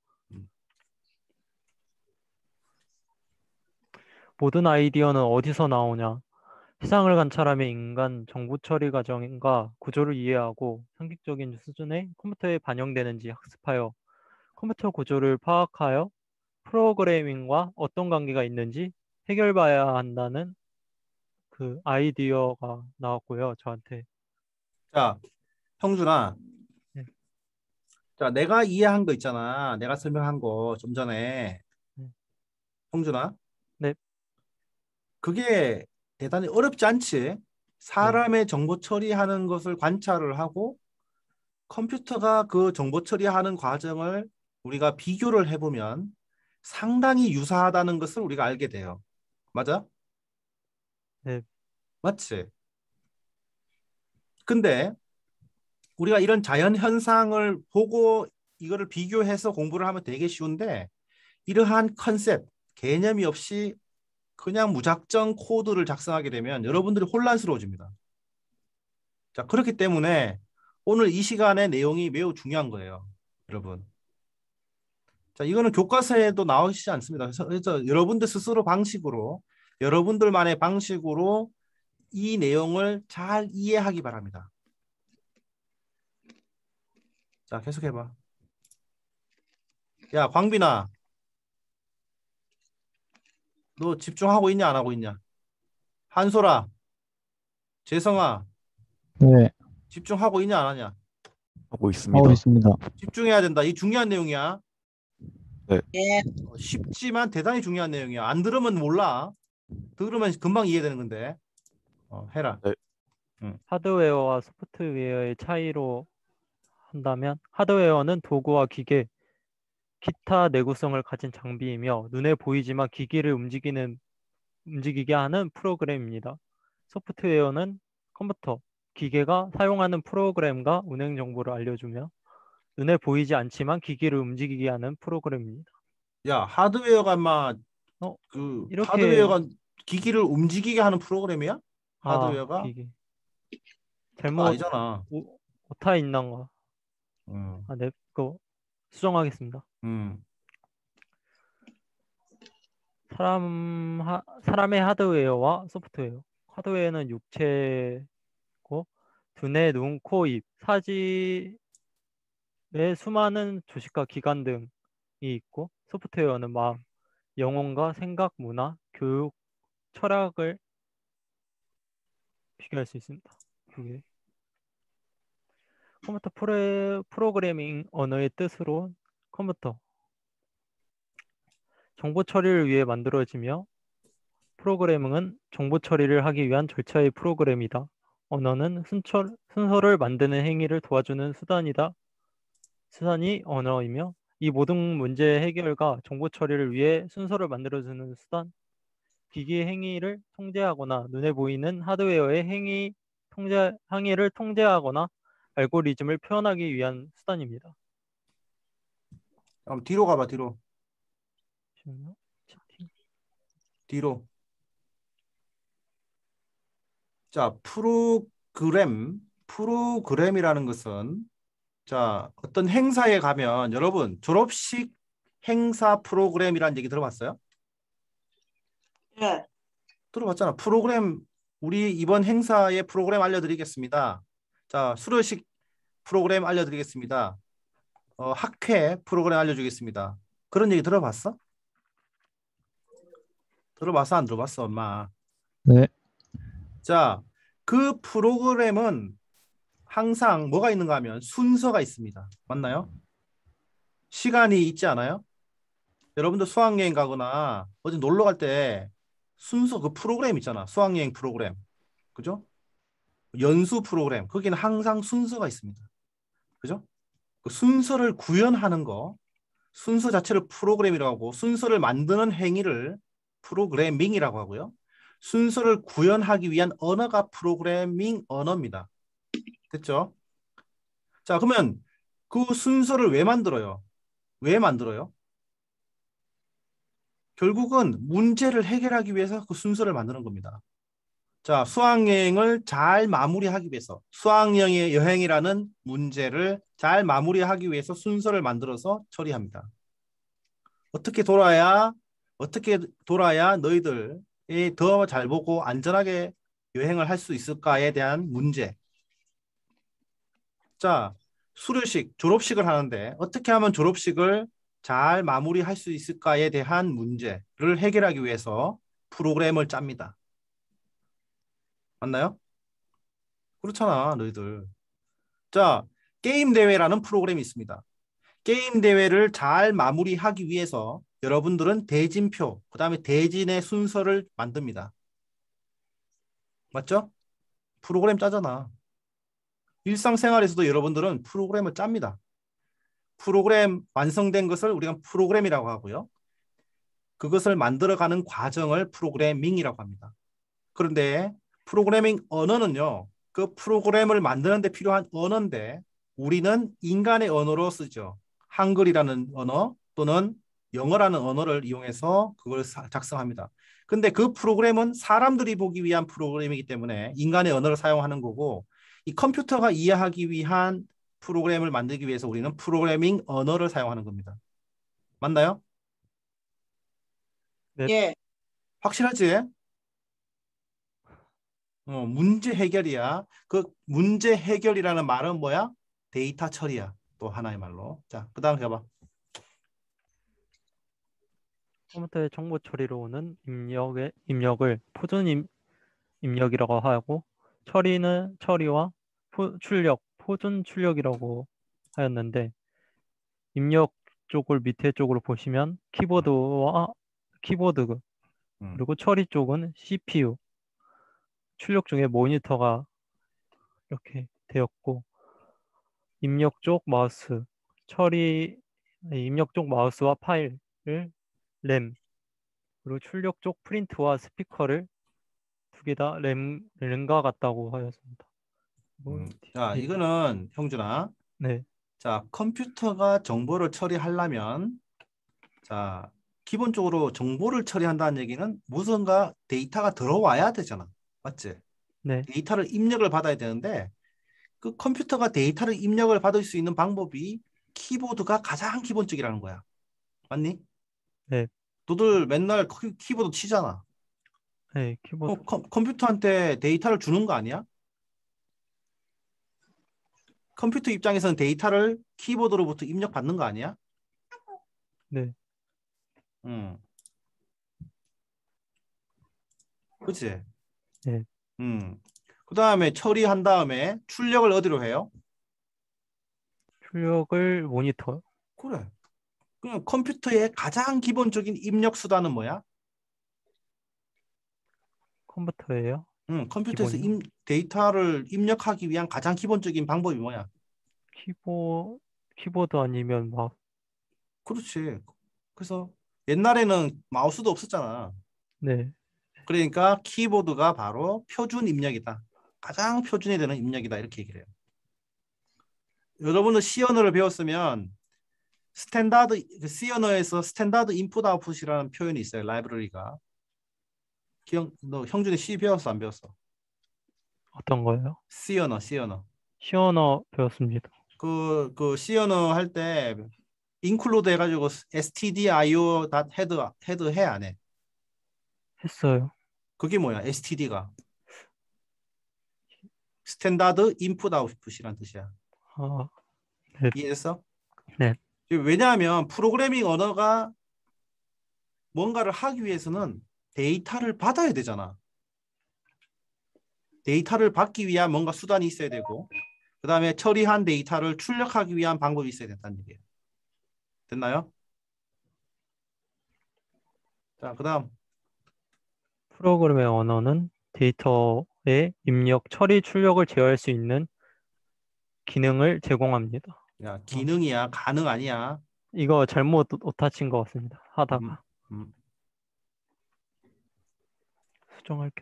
모든 아이디어는 어디서 나오냐? 세상을 관찰하며 인간 정보 처리 과정과 구조를 이해하고 상식적인 수준의 컴퓨터에 반영되는지 학습하여 컴퓨터 구조를 파악하여 프로그래밍과 어떤 관계가 있는지 해결봐야 한다는 그 아이디어가 나왔고요, 저한테. 자, 형준아. 네. 자, 내가 이해한 거 있잖아. 내가 설명한 거 좀 전에. 형준아. 네. 그게 대단히 어렵지 않지? 사람의 정보 처리하는 것을 관찰을 하고 컴퓨터가 그 정보 처리하는 과정을 우리가 비교를 해보면 상당히 유사하다는 것을 우리가 알게 돼요. 맞아? 네. 맞지? 근데 우리가 이런 자연 현상을 보고 이거를 비교해서 공부를 하면 되게 쉬운데 이러한 컨셉, 개념이 없이 그냥 무작정 코드를 작성하게 되면 여러분들이 혼란스러워집니다. 자, 그렇기 때문에 오늘 이 시간의 내용이 매우 중요한 거예요, 여러분. 자, 이거는 교과서에도 나오시지 않습니다. 그래서 여러분들 스스로 방식으로, 여러분들만의 방식으로 이 내용을 잘 이해하기 바랍니다. 자, 계속해봐. 야, 광빈아, 너 집중하고 있냐, 안 하고 있냐? 한솔아, 재성아, 네, 집중하고 있냐, 안 하냐? 하고 있습니다. 하고 있습니다. 집중해야 된다. 이 중요한 내용이야. 예. 쉽지만 대단히 중요한 내용이야. 안 들으면 몰라. 들으면 금방 이해되는 건데. 해라. 하드웨어와 소프트웨어의 차이로 한다면 하드웨어는 도구와 기계, 기타 내구성을 가진 장비이며 눈에 보이지만 기기를 움직이게 하는 프로그램입니다. 소프트웨어는 컴퓨터, 기계가 사용하는 프로그램과 운행 정보를 알려주며 눈에 보이지 않지만 기기를 움직이게 하는 프로그램입니다. 야, 하드웨어가 이렇게- 하드웨어가 기기를 움직이게 하는 프로그램이야? 하드웨어가? 기계. 그거 잘못 아니잖아. 오타 있는가? 음. 네, 그거 수정하겠습니다. 사람의 하드웨어와 소프트웨어. 하드웨어는 육체고 두뇌, 눈, 코, 입, 사지의 수많은 조직과 기관 등이 있고 소프트웨어는 마음, 영혼과 생각, 문화, 교육, 철학을 비교할 수 있습니다. 그게 컴퓨터 프로그래밍 언어의 뜻으로 컴퓨터 정보 처리를 위해 만들어지며 프로그래밍은 정보 처리를 하기 위한 절차의 프로그램이다. 언어는 순서를 만드는 행위를 도와주는 수단이 언어이며 이 모든 문제 해결과 정보 처리를 위해 순서를 만들어주는 수단, 기기의 행위를 통제하거나 눈에 보이는 하드웨어의 행위를 통제하거나 알고리즘을 표현하기 위한 수단입니다. 그럼 뒤로 가봐, 뒤로. 잠시만요. 채팅. 뒤로. 자, 프로그램이라는 것은 자, 어떤 행사에 가면 여러분 졸업식 행사 프로그램이라는 얘기 들어봤어요? 예. 들어봤잖아. 프로그램, 우리 이번 행사의 프로그램 알려드리겠습니다. 자, 수료식 프로그램 알려드리겠습니다. 학회 프로그램 알려주겠습니다. 그런 얘기 들어봤어? 들어봤어, 안 들어봤어, 엄마? 네. 자, 그 프로그램은 항상 뭐가 있는가 하면 순서가 있습니다. 맞나요? 시간이 있지 않아요? 여러분들 수학여행 가거나 어디 놀러 갈 때 순서 그 프로그램 있잖아. 수학여행 프로그램. 그죠? 연수 프로그램. 거기는 항상 순서가 있습니다. 그죠? 그 순서를 구현하는 거, 순서 자체를 프로그램이라고 하고 순서를 만드는 행위를 프로그래밍이라고 하고요. 순서를 구현하기 위한 언어가 프로그래밍 언어입니다. 됐죠? 자, 그러면 그 순서를 왜 만들어요? 왜 만들어요? 결국은 문제를 해결하기 위해서 그 순서를 만드는 겁니다. 자, 수학여행을 잘 마무리하기 위해서 수학여행이라는 문제를 잘 마무리하기 위해서 순서를 만들어서 처리합니다. 어떻게 돌아야 너희들이 더 잘 보고 안전하게 여행을 할 수 있을까에 대한 문제. 자, 수료식, 졸업식을 하는데 어떻게 하면 졸업식을 잘 마무리할 수 있을까에 대한 문제를 해결하기 위해서 프로그램을 짭니다. 맞나요? 그렇잖아, 너희들. 자, 게임 대회라는 프로그램이 있습니다. 게임 대회를 잘 마무리하기 위해서 여러분들은 대진표, 그 다음에 대진의 순서를 만듭니다. 맞죠? 프로그램 짜잖아. 일상생활에서도 여러분들은 프로그램을 짭니다. 프로그램 완성된 것을 우리가 프로그램이라고 하고요. 그것을 만들어가는 과정을 프로그래밍이라고 합니다. 그런데 프로그래밍 언어는요. 그 프로그램을 만드는 데 필요한 언어인데 우리는 인간의 언어로 쓰죠. 한글이라는 언어 또는 영어라는 언어를 이용해서 그걸 작성합니다. 근데 그 프로그램은 사람들이 보기 위한 프로그램이기 때문에 인간의 언어를 사용하는 거고, 이 컴퓨터가 이해하기 위한 프로그램을 만들기 위해서 우리는 프로그래밍 언어를 사용하는 겁니다. 맞나요? 네. 예. 확실하지? 문제 해결이야. 그 문제 해결이라는 말은 뭐야? 데이터 처리야. 또 하나의 말로. 자, 그 다음 해봐. 컴퓨터의 정보 처리로는 입력을 포준 입력이라고 하고, 처리와 포준 출력이라고 하였는데, 입력 쪽을 밑에 쪽으로 보시면 키보드 그리고 처리 쪽은 CPU, 출력 중에 모니터가 이렇게 되었고, 입력 쪽 마우스와 파일을 램, 그리고 출력 쪽 프린트와 스피커를 두 개 다 램과 같다고 하였습니다. 자, 이거는 형준아. 네. 자, 컴퓨터가 정보를 처리하려면, 자, 기본적으로 정보를 처리한다는 얘기는 무슨가 데이터가 들어와야 되잖아. 맞지? 네. 데이터를 입력을 받아야 되는데, 그 컴퓨터가 데이터를 입력을 받을 수 있는 방법이 키보드가 가장 기본적이라는 거야. 맞니? 네. 너들 맨날 키보드 치잖아. 네, 키보드. 컴퓨터한테 데이터를 주는 거 아니야? 컴퓨터 입장에서는 데이터를 키보드로부터 입력받는 거 아니야? 네. 그치? 네. 그 다음에 처리한 다음에 출력을 어디로 해요? 출력을 모니터. 그래. 그냥 컴퓨터의 가장 기본적인 입력 수단은 뭐야? 컴퓨터예요. 컴퓨터에서 데이터를 입력하기 위한 가장 기본적인 방법이 뭐야? 키보드 아니면 막. 그렇지. 그래서 옛날에는 마우스도 없었잖아. 네. 그러니까 키보드가 바로 표준 입력이다. 가장 표준이 되는 입력이다. 이렇게 얘기를 해요. 여러분은 C 언어를 배웠으면 C 언어에서 스탠다드 인풋 아웃풋이라는 표현이 있어요. 라이브러리가. 너 형준이 C 배웠어? 안 배웠어? 어떤 거예요? C 언어. C 언어 배웠습니다. 그 C 언어 할 때 include 해가지고 stdio.head 해 안 해? 했어요. 그게 뭐야? std가 스탠다드 인풋 아웃풋이란 뜻이야. 네. 이해했어? 네. 왜냐하면 프로그래밍 언어가 뭔가를 하기 위해서는 데이터를 받아야 되잖아. 데이터를 받기 위한 뭔가 수단이 있어야 되고, 그 다음에 처리한 데이터를 출력하기 위한 방법이 있어야 된다는 얘기예요. 됐나요? 자, 그 다음. 프로그램의 언어는 데이터의 입력, 처리, 출력을 제어할 수 있는 기능을 제공합니다. 야, 기능이야. 가능 아니야. 이거 잘못 오타친 것 같습니다. 하다가. 수정할게요.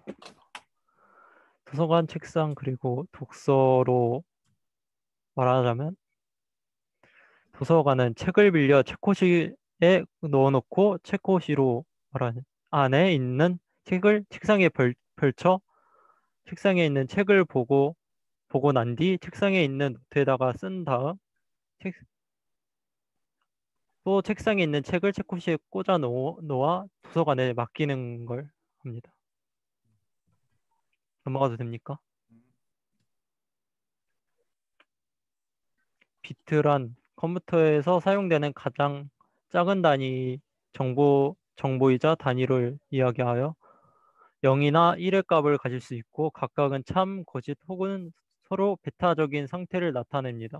도서관, 책상, 그리고 독서로 말하자면, 도서관은 책을 빌려 책꽂이에 넣어놓고 책꽂이로 말하는 안에 있는 책을 책상에 펼쳐 책상에 있는 책을 보고 난 뒤 책상에 있는 노트에다가 쓴 다음 또 책상에 있는 책을 책꽂이에 꽂아 놓아 도서관에 맡기는 걸 합니다. 넘어가도 됩니까? 비트란 컴퓨터에서 사용되는 가장 작은 단위 정보이자 단위를 이야기하여 0이나 1의 값을 가질 수 있고 각각은 참, 거짓 혹은 서로 베타적인 상태를 나타냅니다.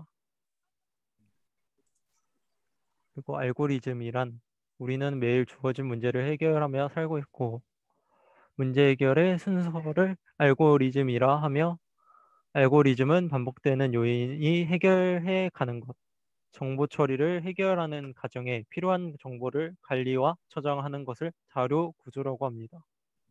그리고 알고리즘이란 우리는 매일 주어진 문제를 해결하며 살고 있고 문제 해결의 순서를 알고리즘이라 하며 알고리즘은 반복되는 요인이 해결해 가는 것, 정보 처리를 해결하는 과정에 필요한 정보를 관리와 저장하는 것을 자료 구조라고 합니다.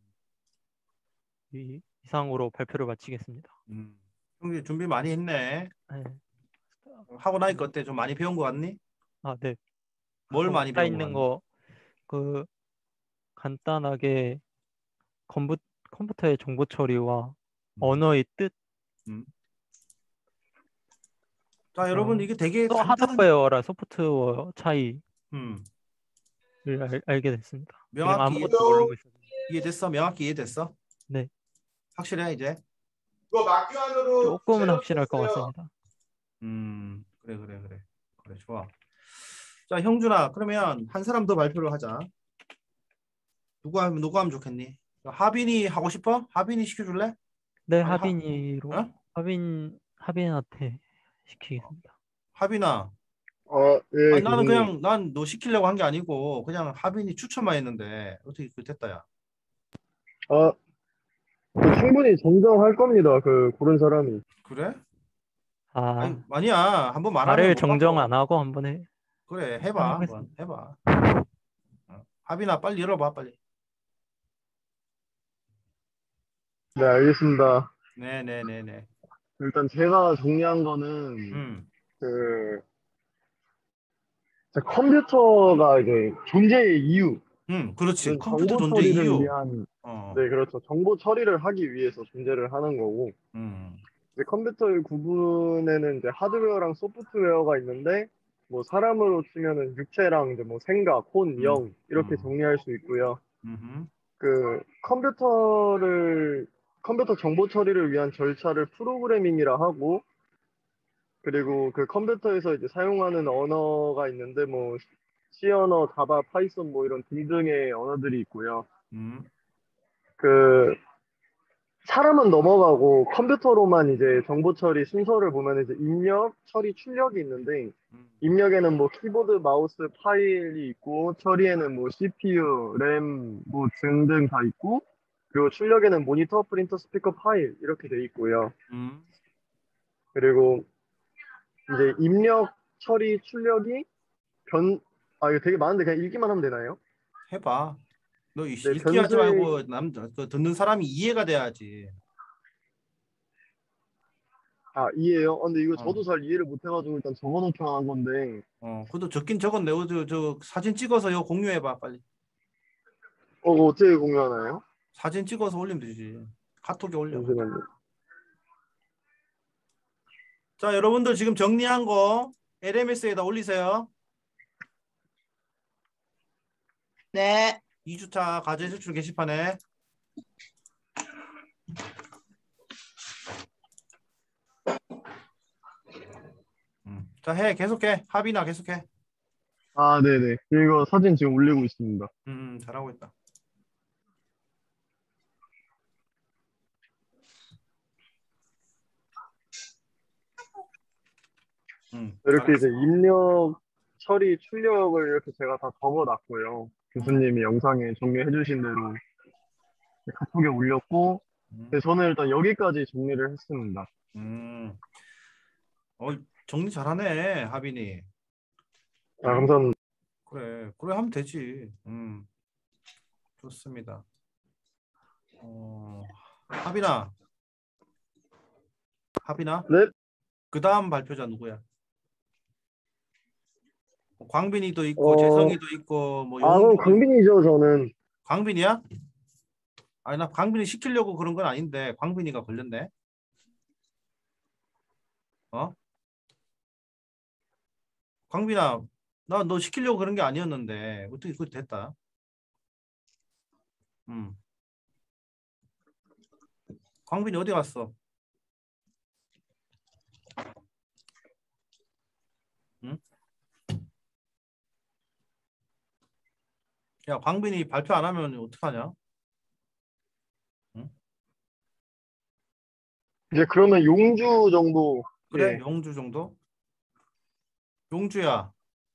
이상으로 발표를 마치겠습니다. 형님 준비 많이 했네. 네. 하고 나니까 어때? 좀 많이 배운 거 같니? 네. 뭘 많이 차 배우고 있는 가는데? 거 그 간단하게 컴퓨터의 정보 처리와 언어의 뜻, 자, 여러분 이게 되게 또 간단한 하드웨어랑 소프트웨어 차이를 음, 알게 됐습니다. 그냥 명확히 아무것도 모르고 있었어요. 이해됐어? 명확히 이해됐어? 네, 확실해 이제? 조금은 확실할 것 같습니다. 그래 좋아. 자, 형준아, 그러면 한 사람 더 발표를 하자. 누구 하면 좋겠니? 하빈이 하고 싶어? 하빈이 시켜줄래? 네, 아니, 하빈이로 어? 하빈한테 시키겠습니다. 하빈아. 예, 아니, 나는 교수님. 그냥 난 너 시키려고 한 게 아니고 그냥 하빈이 추천만 했는데 어떻게 그 됐다야? 충분히 정정할 겁니다. 고른 사람이. 그래? 아, 아니야. 한번 말하면 말을 못 정정 바꿔. 안 하고 한번 그래, 해봐. 한번 해보겠습니다. 해봐. 하빈아, 빨리 열어봐, 빨리. 네, 알겠습니다. 네네네네. 일단 제가 정리한 거는 컴퓨터가 이제 존재의 이유, 그렇지. 컴퓨터 정보 존재 처리를 이유. 위한, 네, 그렇죠. 정보 처리를 하기 위해서 존재를 하는 거고, 이제 컴퓨터의 구분에는 이제 하드웨어랑 소프트웨어가 있는데, 뭐 사람으로 치면은 육체랑 이제 뭐 생각, 혼, 영 이렇게 정리할 수 있고요. 컴퓨터 정보 처리를 위한 절차를 프로그래밍이라 하고, 그리고 그 컴퓨터에서 이제 사용하는 언어가 있는데 뭐 C 언어, 자바, 파이썬 뭐 이런 등등의 언어들이 있고요. 그 사람은 넘어가고 컴퓨터로만 이제 정보 처리 순서를 보면 이제 입력, 처리, 출력이 있는데 입력에는 뭐 키보드, 마우스, 파일이 있고 처리에는 뭐 CPU, 램 뭐 등등 다 있고 그리고 출력에는 모니터, 프린터, 스피커, 파일 이렇게 돼 있고요. 그리고 이제 입력, 처리, 출력이 이거 되게 많은데 그냥 읽기만 하면 되나요? 해봐. 너 네, 읽기 하지 말고 듣는 사람이 이해가 돼야지. 이해요? 근데 이거 저도 잘 이해를 못 해가지고 일단 적어놓기만 한 건데. 그래도 적긴 적었네. 저 사진 찍어서 이거 공유해봐, 빨리. 그거 어떻게 공유하나요? 사진 찍어서 올리면 되지. 카톡에 올려. 잠시만요. 자, 여러분들 지금 정리한 거 LMS에다 올리세요. 네. 2주차 과제 제출 게시판에. 자, 계속해. 하빈아, 계속해. 네네. 이거 사진 지금 올리고 있습니다. 잘하고 있다. 이렇게 이제 입력, 처리, 출력을 이렇게 제가 다 적어놨고요. 교수님이 영상에 정리해 주신 대로 카톡에 올렸고, 네, 저는 일단 여기까지 정리를 했습니다. 정리 잘하네, 하빈이. 감사합니다. 그래 하면 되지. 좋습니다. 하빈아. 네. 그 다음 발표자 누구야? 광빈이도 있고 재성이도 있고 뭐 그럼 광빈이죠, 저는. 광빈이야? 아니, 나 광빈이 시키려고 그런 건 아닌데 광빈이가 걸렸네. 광빈아, 나 너 시키려고 그런 게 아니었는데 어떻게 그거 됐다? 광빈이 어디 갔어? 야, 광빈이 발표 안 하면 어떡하냐? 이제 그러면 용주 정도. 그래, 예. 용주 정도? 용주야.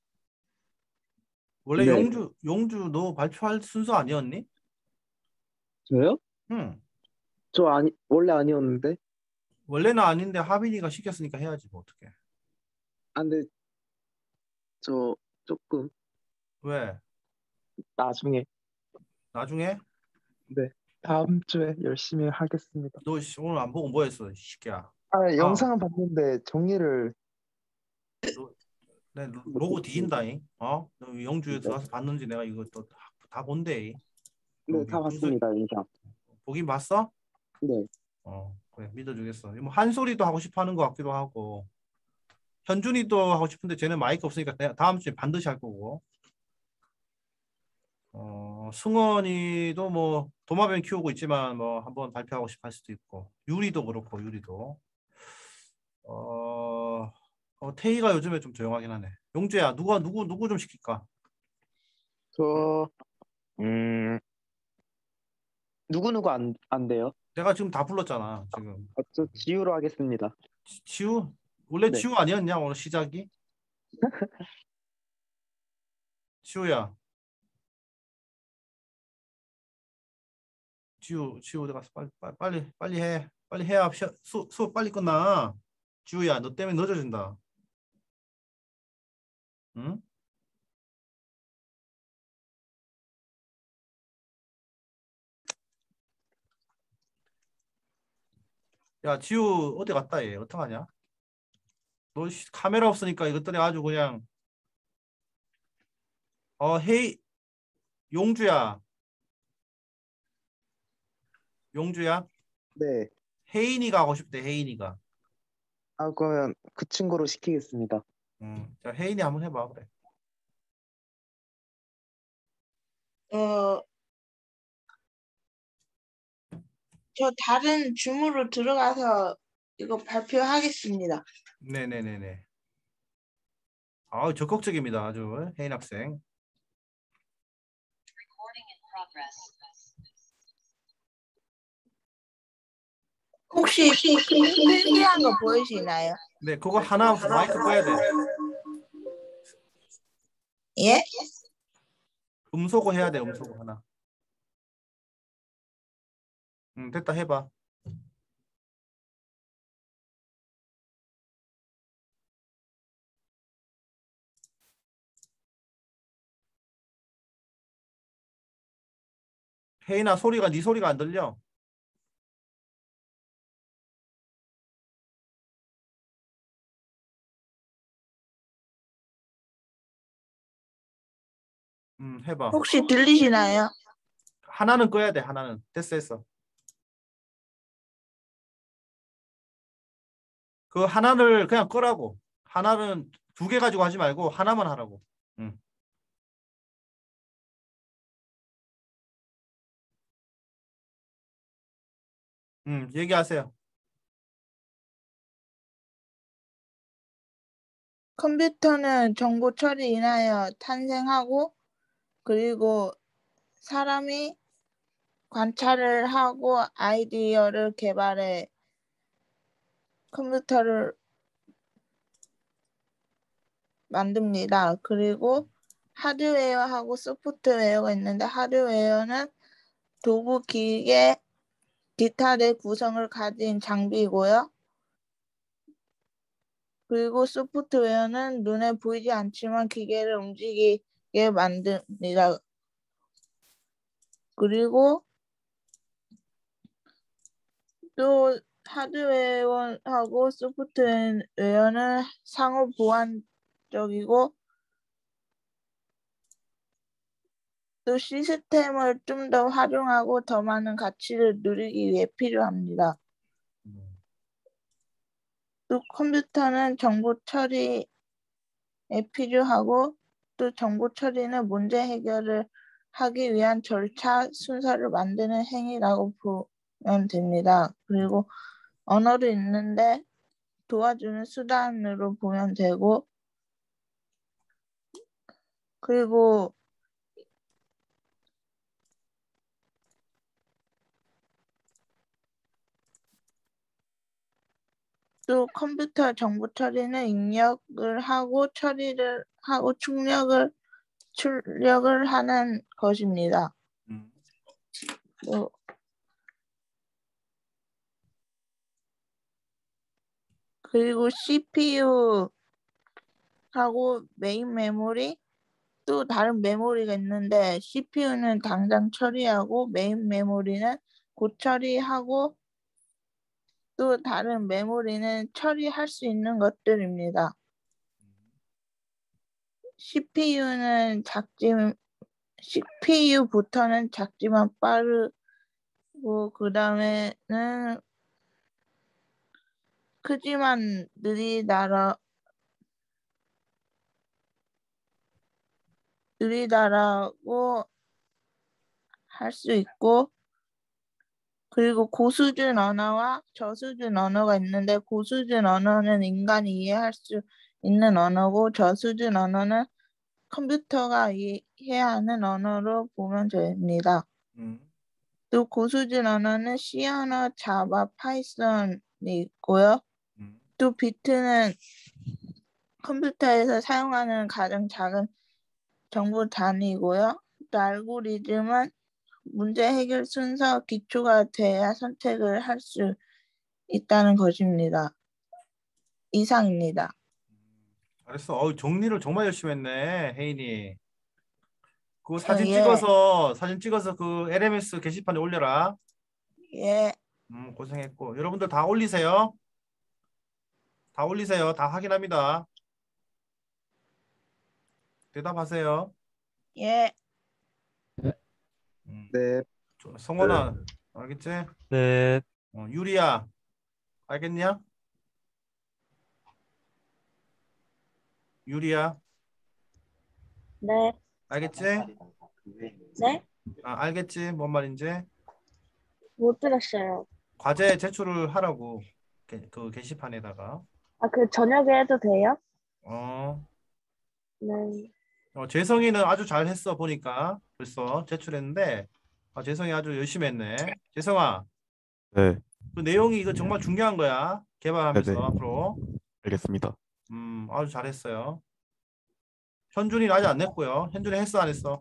원래 네. 용주 너 발표할 순서 아니었니? 저요? 응. 원래 아니었는데. 원래는 아닌데 하빈이가 시켰으니까 해야지 뭐 어떡해. 근데 저 조금 왜? 나중에. 나중에? 네. 다음 주에 열심히 하겠습니다. 너 오늘 안 보고 뭐 했어, 이 새끼야? 영상은 봤는데 정리를 내 로고 뒤진다잉. 너 영주에 들어가서 봤는지 내가 이거 또 다 본대. 네, 다 봤습니다, 인상. 보긴 봤어? 네. 그래 믿어주겠어. 뭐 한솔이도 하고 싶어 하는 것 같기도 하고 현준이도 하고 싶은데 쟤는 마이크 없으니까 내가 다음 주에 반드시 할 거고. 승원이도 뭐 도마뱀 키우고 있지만 뭐 한번 발표하고 싶어 할 수도 있고 유리도 그렇고 유리도 태희가 요즘에 좀 조용하긴 하네. 용주야 누구 좀 시킬까? 누구 안 돼요? 내가 지금 다 불렀잖아 지금. 저 지우로 하겠습니다. 지우? 원래 네. 지우 아니었냐 오늘 시작이? 지우야. 지우 어디 갔어? 빨리 해. 빨리 해야 수업 빨리 끝나. 지우야 너 때문에 늦어진다. 응? 야 지우 어디 갔다 얘 어떡하냐? 너 카메라 없으니까 이것들이 아주 그냥 헤이 용주야. 네. 혜인이가 하고 싶대 혜인이가. 그러면 그 친구로 시키겠습니다. 자 혜인이 한번 해봐 그래. 저 다른 줌으로 들어가서 이거 발표하겠습니다. 네네네네. 적극적입니다 아주 혜인 학생. 혹시 필기한 거 보이시나요? 네 그거 하나 마이크 꺼야 돼. 예? 음소거 해야 돼 음소거 하나. 됐다 해봐. 혜인아 소리가 네 소리가 안 들려. 해봐. 혹시 들리시나요? 하나는 꺼야 돼 하나는. 됐어. 그 하나를 그냥 끄라고. 하나는 2개 가지고 하지 말고 하나만 하라고. 얘기하세요. 컴퓨터는 정보 처리 인하여 탄생하고 그리고 사람이 관찰을 하고 아이디어를 개발해 컴퓨터를 만듭니다. 그리고 하드웨어하고 소프트웨어가 있는데 하드웨어는 도구, 기계, 기타 내 구성을 가진 장비이고요. 그리고 소프트웨어는 눈에 보이지 않지만 기계를 움직이게 만듭니다. 그리고 또 하드웨어하고 소프트웨어는 상호 보완적이고 또 시스템을 좀 더 활용하고 더 많은 가치를 누리기 위해 필요합니다. 또 컴퓨터는 정보 처리에 필요하고 또 정보 처리는 문제 해결을 하기 위한 절차 순서를 만드는 행위라고 보면 됩니다. 그리고 언어를 읽는데 도와주는 수단으로 보면 되고 그리고 또 컴퓨터 정보 처리는 입력을 하고 처리를 하고 출력을 하는 것입니다. 그리고 CPU하고 메인 메모리 또 다른 메모리가 있는데 CPU는 당장 처리하고 메인 메모리는 곧 처리하고 또 다른 메모리는 처리할 수 있는 것들입니다. CPU부터는 작지만 빠르고 그 다음에는 크지만 느리다라고 할 수 있고, 그리고 고수준 언어와 저수준 언어가 있는데, 고수준 언어는 인간이 이해할 수 있는 언어고, 저수준 언어는 컴퓨터가 이해해야 하는 언어로 보면 됩니다. 또 고수준 언어는 C 언어, 자바, 파이썬이 있고요. 또 비트는 컴퓨터에서 사용하는 가장 작은 정보 단위이고요. 또 알고리즘은 문제 해결 순서 기초가 돼야 선택을 할 수 있다는 것입니다. 이상입니다. 잘했어. 정리를 정말 열심히 했네, 혜인이. 그 사진 예. 찍어서 그 LMS 게시판에 올려라. 예. 고생했고. 여러분들 다 올리세요. 다 올리세요. 다 확인합니다. 대답하세요. 예. 네. 성원아, 알겠지? 네. 유리야, 알겠냐? 유리야, 네. 알겠지? 네? 알겠지? 뭔 말인지? 못 들었어요. 과제 제출을 하라고. 그 게시판에다가. 그 저녁에 해도 돼요? 네. 재성이는 아주 잘했어 보니까 벌써 제출했는데 재성이 아주 열심히 했네. 재성아, 네. 그 내용이 이거 정말 중요한 거야. 개발하면서 네네. 앞으로. 알겠습니다. 아주 잘했어요. 현준이는 아직 안 냈고요. 현준이 했어 안 했어?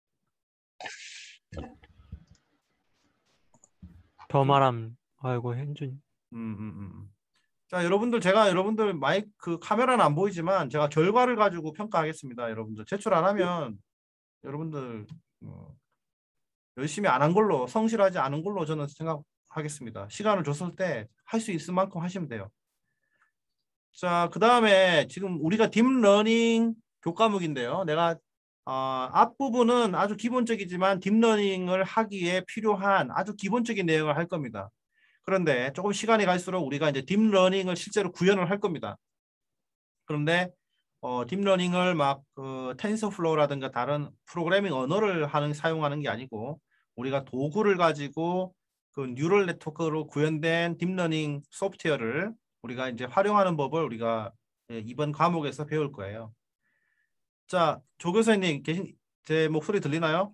저 말함. 아이고 현준이. 자, 제가 여러분들 마이크 카메라는 안 보이지만 제가 결과를 가지고 평가하겠습니다. 여러분들 제출 안 하면 여러분들 열심히 안 한 걸로, 성실하지 않은 걸로 저는 생각하겠습니다. 시간을 줬을 때 할 수 있을 만큼 하시면 돼요. 자, 그 다음에 지금 우리가 딥러닝 교과목인데요. 내가 앞부분은 아주 기본적이지만 딥러닝을 하기에 필요한 아주 기본적인 내용을 할 겁니다. 그런데 조금 시간이 갈수록 우리가 이제 딥러닝을 실제로 구현을 할 겁니다. 그런데 딥러닝을 막 텐서플로우라든가 다른 프로그래밍 언어를 사용하는 게 아니고 우리가 도구를 가지고 그 뉴럴 네트워크로 구현된 딥러닝 소프트웨어를 우리가 이제 활용하는 법을 우리가 이번 과목에서 배울 거예요. 자, 조 교수님 제 목소리 들리나요?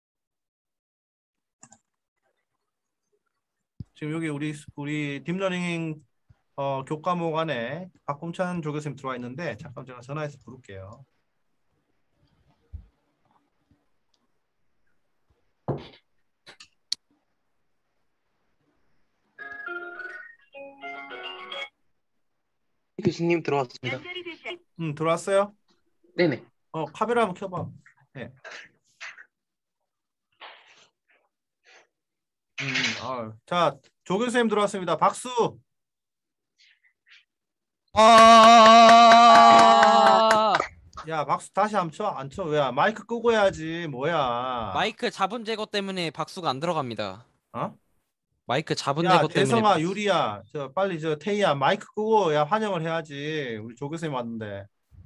지금 여기 우리 딥러닝 교과목 안에 박범찬 조 교수님 들어와 있는데 잠깐 제가 전화해서 부를게요. 교수님 들어왔습니다. 들어왔어요? 네네. 카메라 한번 켜봐. 네. 자, 조 교수님 들어왔습니다. 박수. 야, 박수 다시 안 쳐? 안 쳐? 왜? 마이크 끄고 해야지. 뭐야? 마이크 잡음 제거 때문에 박수가 안 들어갑니다. 마이크 잡음 야, 제거 때문에. 재성아, 유리야, 빨리 태희야, 마이크 끄고 환영을 해야지. 우리 조 교수님 왔는데.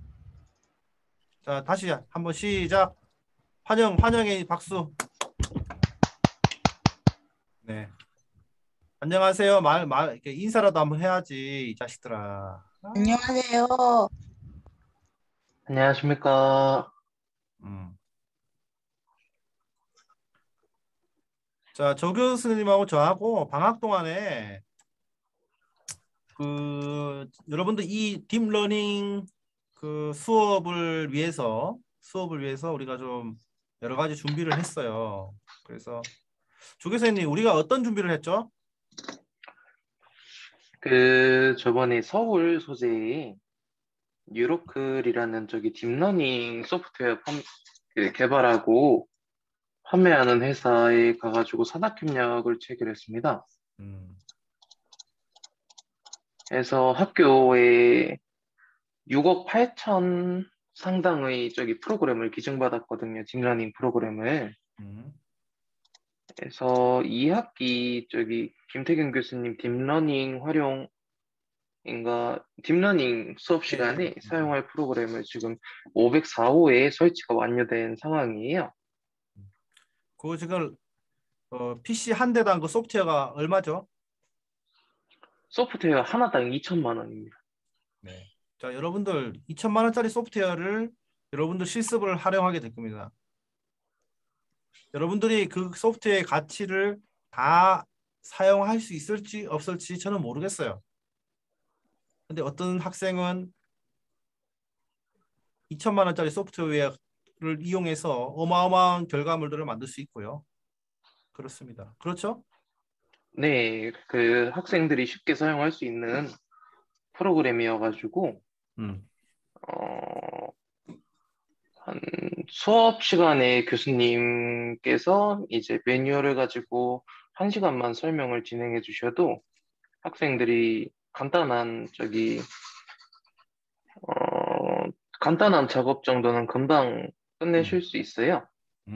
자, 다시 한번 시작. 환영의 박수. 네. 안녕하세요. 이렇게 인사라도 한번 해야지, 이 자식들아. 안녕하세요. 안녕하십니까. 자, 조 교수님하고 저하고 방학 동안에 여러분들 이 딥러닝 수업을 위해서 우리가 좀 여러 가지 준비를 했어요. 그래서 조 교수님, 우리가 어떤 준비를 했죠? 저번에 서울 소재의 뉴로클이라는 딥러닝 소프트웨어 개발하고 판매하는 회사에 가가지고 산학협력을 체결했습니다. 그래서 학교에 6억 8천 상당의 저기 프로그램을 기증받았거든요. 딥러닝 프로그램을. 그래서 2학기 저기 김태균 교수님 딥러닝 수업 시간에 사용할 프로그램을 지금 504호에 설치가 완료된 상황이에요. 그 지금 PC 한 대당 그 소프트웨어가 얼마죠? 소프트웨어 하나당 2천만 원입니다. 네. 자, 여러분들 2천만 원짜리 소프트웨어를 여러분들 실습을 활용하게 될 겁니다. 여러분들이 그 소프트웨어의 가치를 다 사용할 수 있을지 없을지 저는 모르겠어요. 근데 어떤 학생은 2천만 원짜리 소프트웨어를 이용해서 어마어마한 결과물들을 만들 수 있고요. 그렇습니다. 그렇죠? 네, 그 학생들이 쉽게 사용할 수 있는 프로그램이어가지고 한 수업 시간에 교수님께서 이제 매뉴얼을 가지고 1시간만 설명을 진행해 주셔도 학생들이 간단한 작업 정도는 금방 끝내실 수 있어요.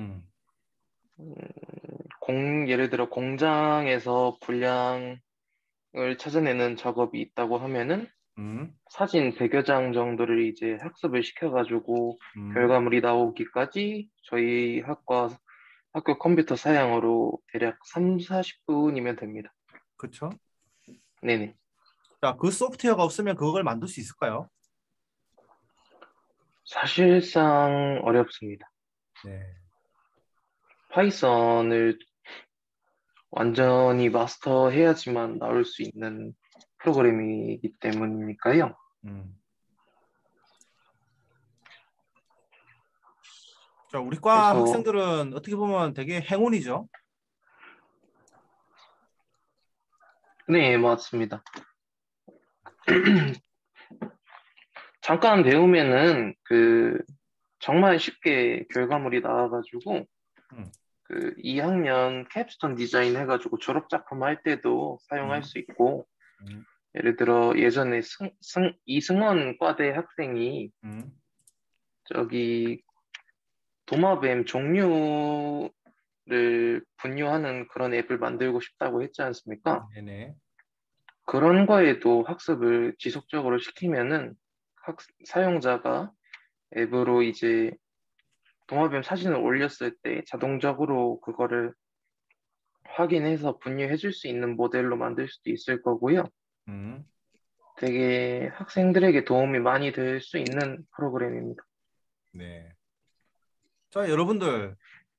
예를 들어 공장에서 분량을 찾아내는 작업이 있다고 하면은 사진 100여 장 정도를 이제 학습을 시켜가지고 결과물이 나오기까지 저희 학교 컴퓨터 사양으로 대략 30-40분이면 됩니다. 그렇죠? 네네. 자, 그 소프트웨어가 없으면 그걸 만들 수 있을까요? 사실상 어렵습니다. 네. 파이썬을 완전히 마스터해야지만 나올 수 있는 프로그램이기 때문이니까요. 자, 우리 과 그래서- 학생들은 어떻게 보면 되게 행운이죠. 네, 맞습니다. 잠깐 배우면은 정말 쉽게 결과물이 나와가지고 2학년 캡스톤 디자인 해가지고 졸업 작품 할 때도 사용할 수 있고, 예를 들어 예전에 이승원 과대 학생이 저기 도마뱀 종류를 분류하는 그런 앱을 만들고 싶다고 했지 않습니까? 네네. 그런 거에도 학습을 지속적으로 시키면은 사용자가 앱으로 이제 도마뱀 사진을 올렸을 때 자동적으로 그거를 확인해서 분류해 줄 수 있는 모델로 만들 수도 있을 거고요. 되게 학생들에게 도움이 많이 될 수 있는 프로그램입니다. 네. 자, 여러분들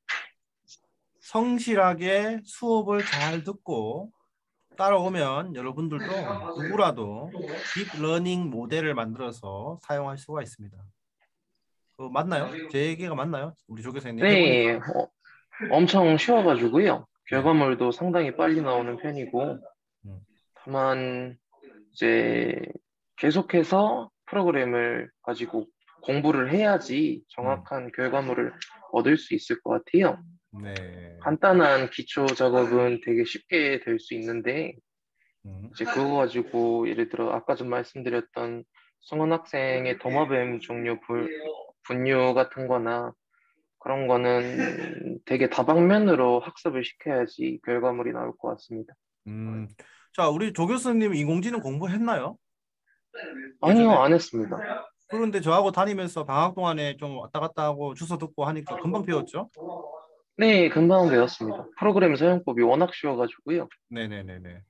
성실하게 수업을 잘 듣고 따라오면 여러분들도 누구라도 딥러닝 모델을 만들어서 사용할 수가 있습니다. 맞나요? 제 얘기가 맞나요? 우리 조 교수님. 네, 엄청 쉬워가지고요. 결과물도 상당히 빨리 나오는 편이고, 다만 이제 계속해서 프로그램을 가지고 공부를 해야지 정확한 결과물을 얻을 수 있을 것 같아요. 네. 간단한 기초 작업은 되게 쉽게 될 수 있는데, 이제 그거 가지고 예를 들어 아까 좀 말씀드렸던 승원 학생의 도마뱀 종류 분류 같은 거나 그런 거는 되게 다방면으로 학습을 시켜야지 결과물이 나올 것 같습니다. 자, 우리 조 교수님 인공지능 공부했나요? 아니요, 안 했습니다. 그런데 저하고 다니면서 방학 동안에 좀 왔다 갔다 하고 주워 듣고 하니까 금방 배웠죠? 네, 금방 배웠습니다. 프로그램 사용법이 워낙 쉬워가지고요. 네네네네.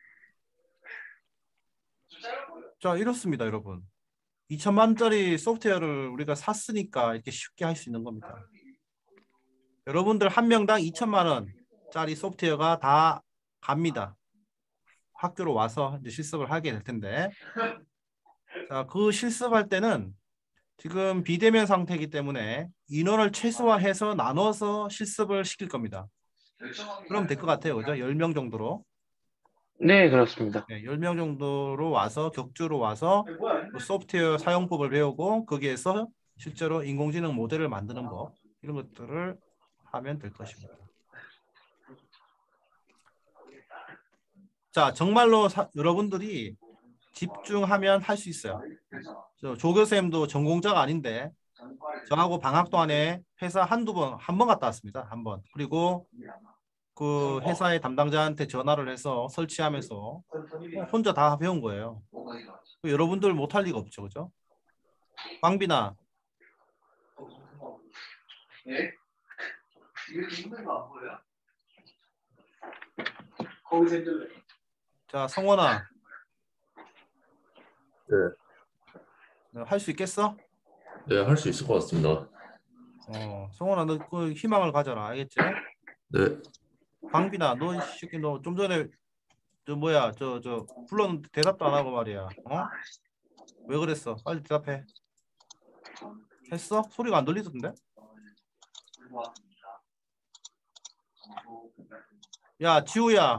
자, 이렇습니다, 여러분. 2천만 원짜리 소프트웨어를 우리가 샀으니까 이렇게 쉽게 할 수 있는 겁니다. 여러분들 한 명당 2천만 원짜리 소프트웨어가 다 갑니다. 학교로 와서 이제 실습을 하게 될 텐데, 자, 그 실습할 때는 지금 비대면 상태이기 때문에 인원을 최소화해서 나눠서 실습을 시킬 겁니다. 그럼 될 것 같아요, 그죠? 10명 정도로. 네, 그렇습니다. 네, 10명 정도로 와서 격주로 와서 그 소프트웨어 사용법을 배우고 거기에서 실제로 인공지능 모델을 만드는 법, 이런 것들을 하면 될 것입니다. 자, 정말로 여러분들이 집중하면 할 수 있어요. 조 교수님도 전공자가 아닌데 저하고 방학 동안에 회사 한 번 갔다 왔습니다. 한 번. 그리고 그 회사의 담당자한테 전화를 해서 설치하면서 혼자 다 배운 거예요. 여러분들 못할 리가 없죠, 그죠? 광빈아. 네? 이거 힘든 거 안 보여요? 거기서 힘들래. 자, 성원아. 네. 할 수 있겠어? 네, 할 수 있을 것 같습니다. 성원아, 너 그 희망을 가져라, 알겠지? 네. 광빈아, 너 이 새끼 너 좀 전에 저 뭐야 저 불렀는데 대답도 안 하고 말이야. 어? 왜 그랬어? 빨리 대답해. 했어? 소리가 안 들리던데? 야, 지우야.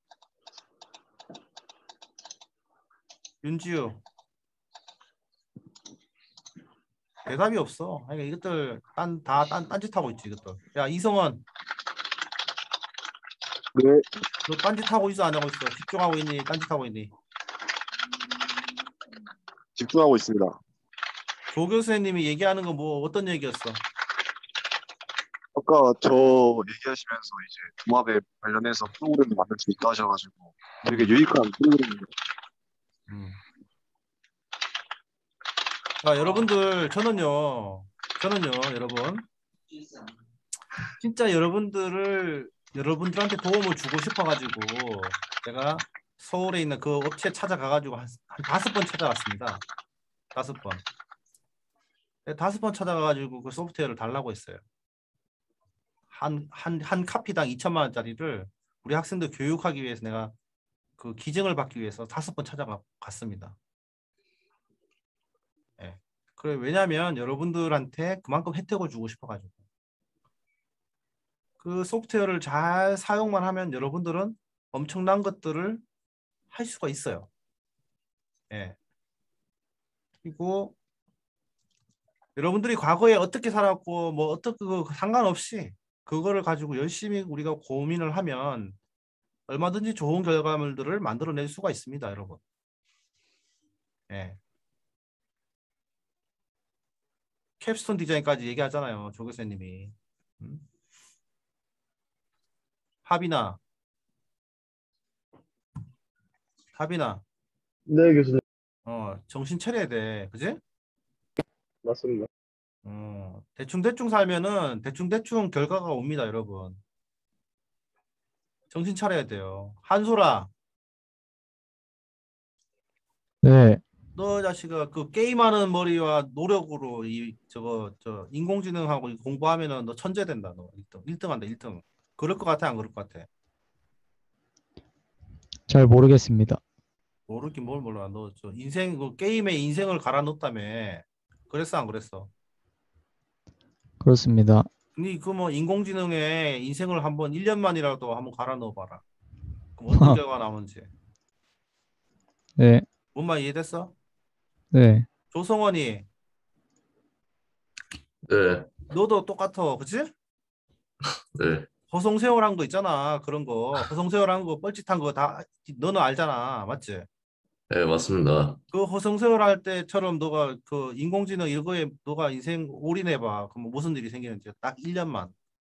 윤지우. 대답이 없어. 그러니까 이것들 딴짓하고 있지 이것들. 야, 이성원. 네. 너 딴짓하고 있어 안 하고 있어? 집중하고 있니? 딴짓하고 있니? 집중하고 있습니다. 조 교수님이 얘기하는 거 뭐 어떤 얘기였어? 아까 저 얘기하시면서 이제 도마뱀 관련해서 프로그램을 만들 수 있다 하셔가지고 되게 유익한 프로그램이에요. 자, 여러분들 저는요 여러분 진짜 여러분들한테 도움을 주고 싶어가지고 제가 서울에 있는 그 업체 찾아가가지고 한 5번 찾아갔습니다. 5번. 5번 찾아가가지고 그 소프트웨어를 달라고 했어요. 한 카피당 2천만 원짜리를 우리 학생들 교육하기 위해서 내가 그 기증을 받기 위해서 5번 찾아갔습니다. 예. 그래, 왜냐하면 여러분들한테 그만큼 혜택을 주고 싶어가지고 그 소프트웨어를 잘 사용만 하면 여러분들은 엄청난 것들을 할 수가 있어요. 예. 그리고 여러분들이 과거에 어떻게 살았고 뭐 어떻게 상관없이 그거를 가지고 열심히 우리가 고민을 하면 얼마든지 좋은 결과물들을 만들어낼 수가 있습니다, 여러분. 예. 캡스톤 디자인까지 얘기하잖아요, 조 교수님이. 하빈아. 네, 교수님. 정신 차려야 돼, 그지? 맞습니다. 대충 살면은 대충 결과가 옵니다, 여러분. 정신 차려야 돼요. 한솔아. 네. 너 자식아 그 게임하는 머리와 노력으로 저 인공지능하고 공부하면은 너 천재 된다. 너 1등 한다. 1등. 그럴 것 같아, 안 그럴 것 같아? 잘 모르겠습니다. 모르긴 뭘 몰라. 너 저 인생 그 게임에 인생을 갈아 넣었다며. 그랬어, 안 그랬어? 그렇습니다. 근데 그 뭐 인공지능에 인생을 한번 1년만이라도 한번 갈아 넣어봐라. 그럼 어떤 결과가 나오는지. 네. 뭔 말 이해됐어? 네. 조성원이. 네. 너도 똑같아, 그치? 네. 허송세월한 거 있잖아. 그런 거. 허송세월한 거, 뻘짓한 거 다 너는 알잖아. 맞지? 네, 맞습니다. 그 허송세월할 때처럼 너가 그 인공지능 이거에 너가 인생 올인해봐. 그럼 무슨 일이 생기는지 딱 1년만.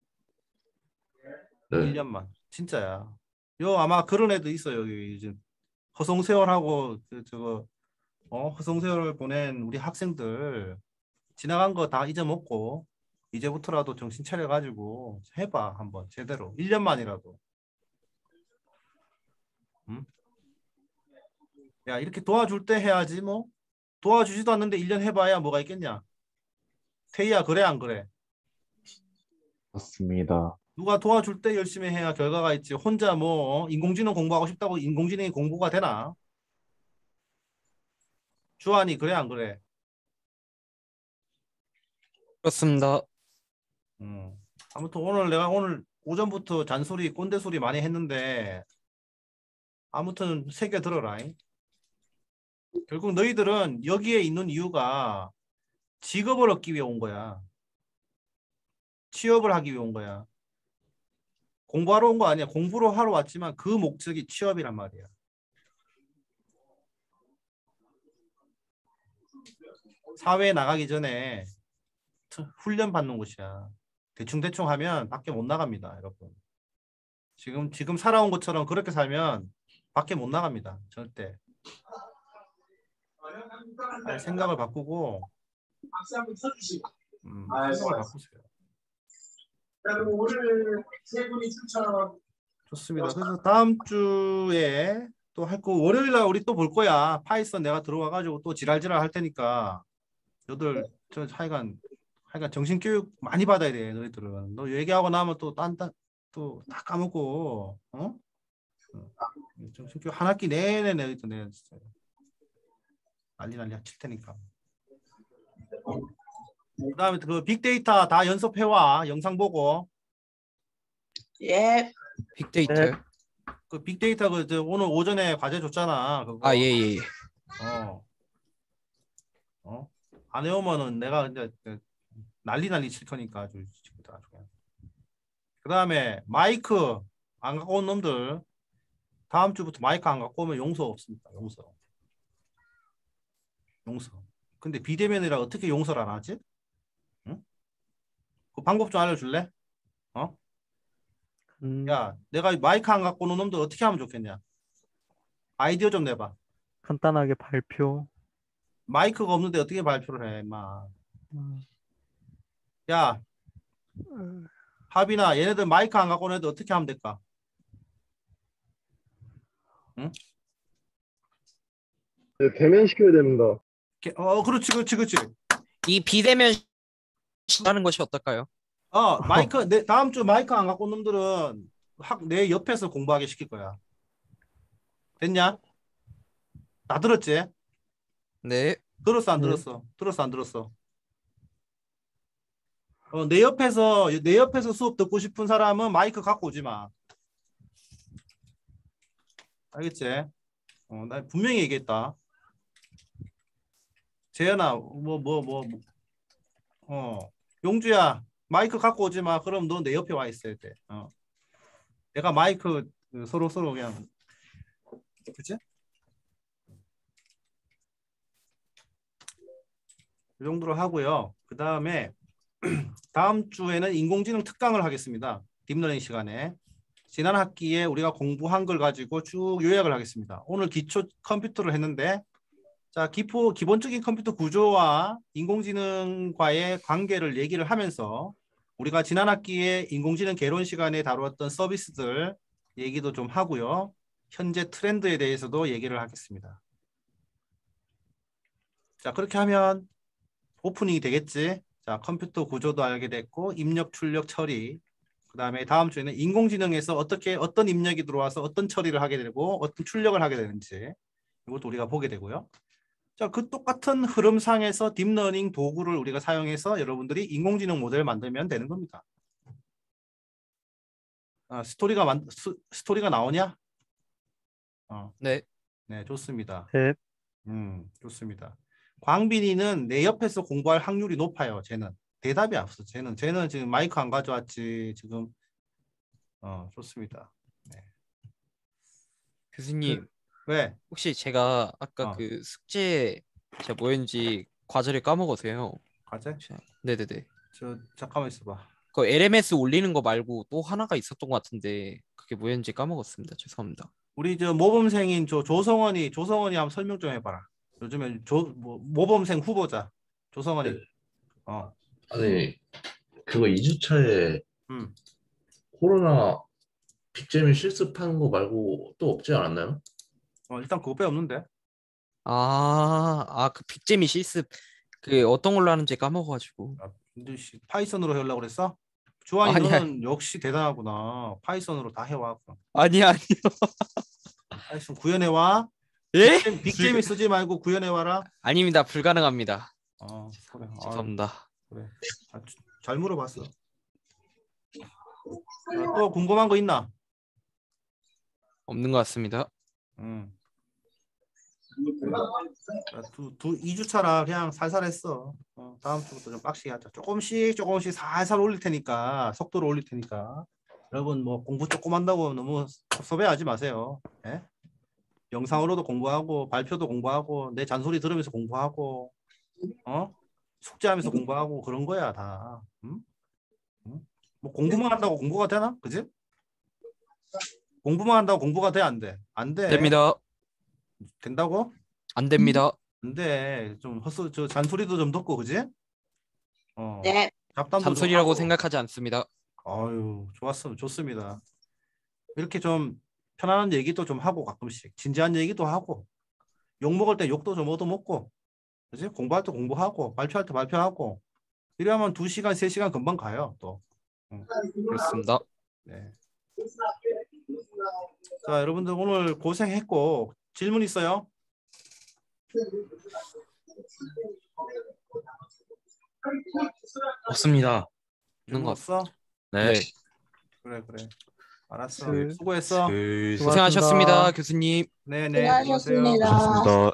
네. 1년만. 진짜야. 요 아마 그런 애도 있어요. 여기 요즘 허송세월하고 허송세월을 보낸 우리 학생들 지나간 거 다 잊어먹고 이제부터라도 정신 차려가지고 해봐. 한번 제대로 1년만이라도. 응? 야, 이렇게 도와줄 때 해야지 뭐. 도와주지도 않는데 1년 해봐야 뭐가 있겠냐. 태희야, 그래 안 그래? 맞습니다. 누가 도와줄 때 열심히 해야 결과가 있지. 혼자 뭐 인공지능 공부하고 싶다고 인공지능이 공부가 되나? 주한이 그래 안 그래? 그렇습니다. 아무튼 오늘 오전부터 잔소리 꼰대 소리 많이 했는데 아무튼 새겨 들어라. 결국 너희들은 여기에 있는 이유가 직업을 얻기 위해 온 거야. 취업을 하기 위해 온 거야. 공부하러 온 거 아니야. 공부를 하러 왔지만 그 목적이 취업이란 말이야. 사회에 나가기 전에 훈련 받는 곳이야. 대충 하면 밖에 못 나갑니다, 여러분. 지금 살아온 것처럼 그렇게 살면 밖에 못 나갑니다. 절대. 아니, 생각을 바꾸고 생각을 바꾸세요. 오늘 세 분이 추천. 좋습니다. 그래서 다음 주에 또 할 거, 월요일 날 우리 또 볼 거야. 파이썬 내가 들어와 가지고 또 지랄지랄 할 테니까 너들 저 하여간 정신 교육 많이 받아야 돼. 너희들은. 너 얘기하고 나면 또 또 다 까먹고, 어? 정신 교육 한 학기 내내 너희들 내가 진짜 난리 칠 테니까. 그다음에 그 빅데이터 다 연습해와. 영상 보고. 예. 빅데이터요? 그 빅데이터 오늘 오전에 과제 줬잖아. 그거. 아, 예. 안 해오면은 내가 이제 난리 칠 거니까 아주. 그다음에 마이크 안 갖고 온 놈들 다음 주부터 마이크 안 갖고 오면 용서 없습니다. 용서. 근데 비대면이라 어떻게 용서를 안 하지? 응? 그 방법 좀 알려줄래? 야, 내가 마이크 안 갖고 오는 놈들 어떻게 하면 좋겠냐? 아이디어 좀 내봐. 간단하게 발표. 마이크가 없는데 어떻게 발표를 해, 임마. 야, 합이나 얘네들 마이크 안 갖고 오는 애들 어떻게 하면 될까? 응? 네, 대면시켜야 됩니다. 그렇지. 이 비대면 하는 것이 어떨까요? 마이크 다음 주 마이크 안 갖고 온 놈들은 내 옆에서 공부하게 시킬 거야. 됐냐? 다 들었지? 네. 들었어 안 들었어? 들었어 안 들었어? 내 옆에서 수업 듣고 싶은 사람은 마이크 갖고 오지 마. 알겠지? 나 분명히 얘기했다. 재현아, 용주야, 마이크 갖고 오지 마. 그럼 너 내 옆에 와 있어야 돼. 내가 마이크 서로 그냥, 그치? 이 정도로 하고요. 그 다음에 다음 주에는 인공지능 특강을 하겠습니다. 딥러닝 시간에. 지난 학기에 우리가 공부한 걸 가지고 쭉 요약을 하겠습니다. 오늘 기초 컴퓨터를 했는데, 자, 기본적인 컴퓨터 구조와 인공지능과의 관계를 얘기를 하면서 우리가 지난 학기에 인공지능 개론 시간에 다루었던 서비스들 얘기도 좀 하고요. 현재 트렌드에 대해서도 얘기를 하겠습니다. 자, 그렇게 하면 오프닝이 되겠지. 자, 컴퓨터 구조도 알게 됐고 입력, 출력, 처리. 그 다음에 다음 주에는 인공지능에서 어떤 입력이 들어와서 어떤 처리를 하게 되고 어떤 출력을 하게 되는지 이것도 우리가 보게 되고요. 자, 그 똑같은 흐름상에서 딥러닝 도구를 우리가 사용해서 여러분들이 인공지능 모델을 만들면 되는 겁니다. 스토리가 나오냐? 네. 네, 좋습니다. 네. 좋습니다. 광빈이는 내 옆에서 공부할 확률이 높아요. 쟤는 대답이 없어. 쟤는 지금 마이크 안 가져왔지. 지금 좋습니다. 네. 교수님. 왜? 혹시 제가 아까 그 숙제 제가 뭐였는지 과제를 까먹어서요. 과제? 네네네. 잠깐만 있어봐. 그 LMS 올리는 거 말고 또 하나가 있었던 것 같은데 그게 뭐였는지 까먹었습니다. 죄송합니다. 우리 모범생인 조성원이 한번 설명 좀 해봐라. 요즘에 모범생 후보자 조성원이. 네. 아니 그거 2주차에 코로나 빅재미 실습하는 거 말고 또 없지 않았나요? 일단 그거 없는데. 그 빅재미 실습 그 어떤 걸로 하는지 까먹어가지고. 근데 파이썬으로 하려고 그랬어? 주환이 너는 역시 대단하구나. 파이썬으로 다 해와. 아니요. 파이썬 구현해와. 예? 빅재미 쓰지 말고 구현해와라. 아닙니다. 불가능합니다. 그래. 죄송합니다. 그래. 잘 물어봤어. 또 궁금한 거 있나? 없는 것 같습니다. 2주차라 그냥 살살 했어. 다음 주부터 좀 빡시게 하자. 조금씩 살살 올릴 테니까, 속도를 올릴 테니까 여러분 공부 조금 한다고 너무 섭섭해하지 마세요. 예? 영상으로도 공부하고 발표도 공부하고 내 잔소리 들으면서 공부하고 숙제하면서 공부하고 그런 거야 다. 응? 응? 뭐 공부만 한다고 공부가 되나? 그지? 공부만 한다고 공부가 돼? 안 돼? 안 돼. 됩니다. 된다고? 안 됩니다. 안 돼. 좀 저 잔소리도 좀 듣고 그지? 네. 잡담도 좀 잔소리라고 하고. 생각하지 않습니다. 아유, 좋습니다. 이렇게 좀 편안한 얘기도 좀 하고 가끔씩 진지한 얘기도 하고 욕 먹을 때 욕도 좀 얻어먹고 그지? 공부할 때 공부하고 발표할 때 발표하고 이러면 2시간, 3시간 금방 가요 또. 그렇습니다. 네. 자, 여러분들 오늘 고생했고 질문 있어요? 없습니다. 질문 없어? 네. 그래. 알았어. 수고했어. 고생하셨습니다, 교수님. 네네. 수고하셨습니다. 고맙습니다.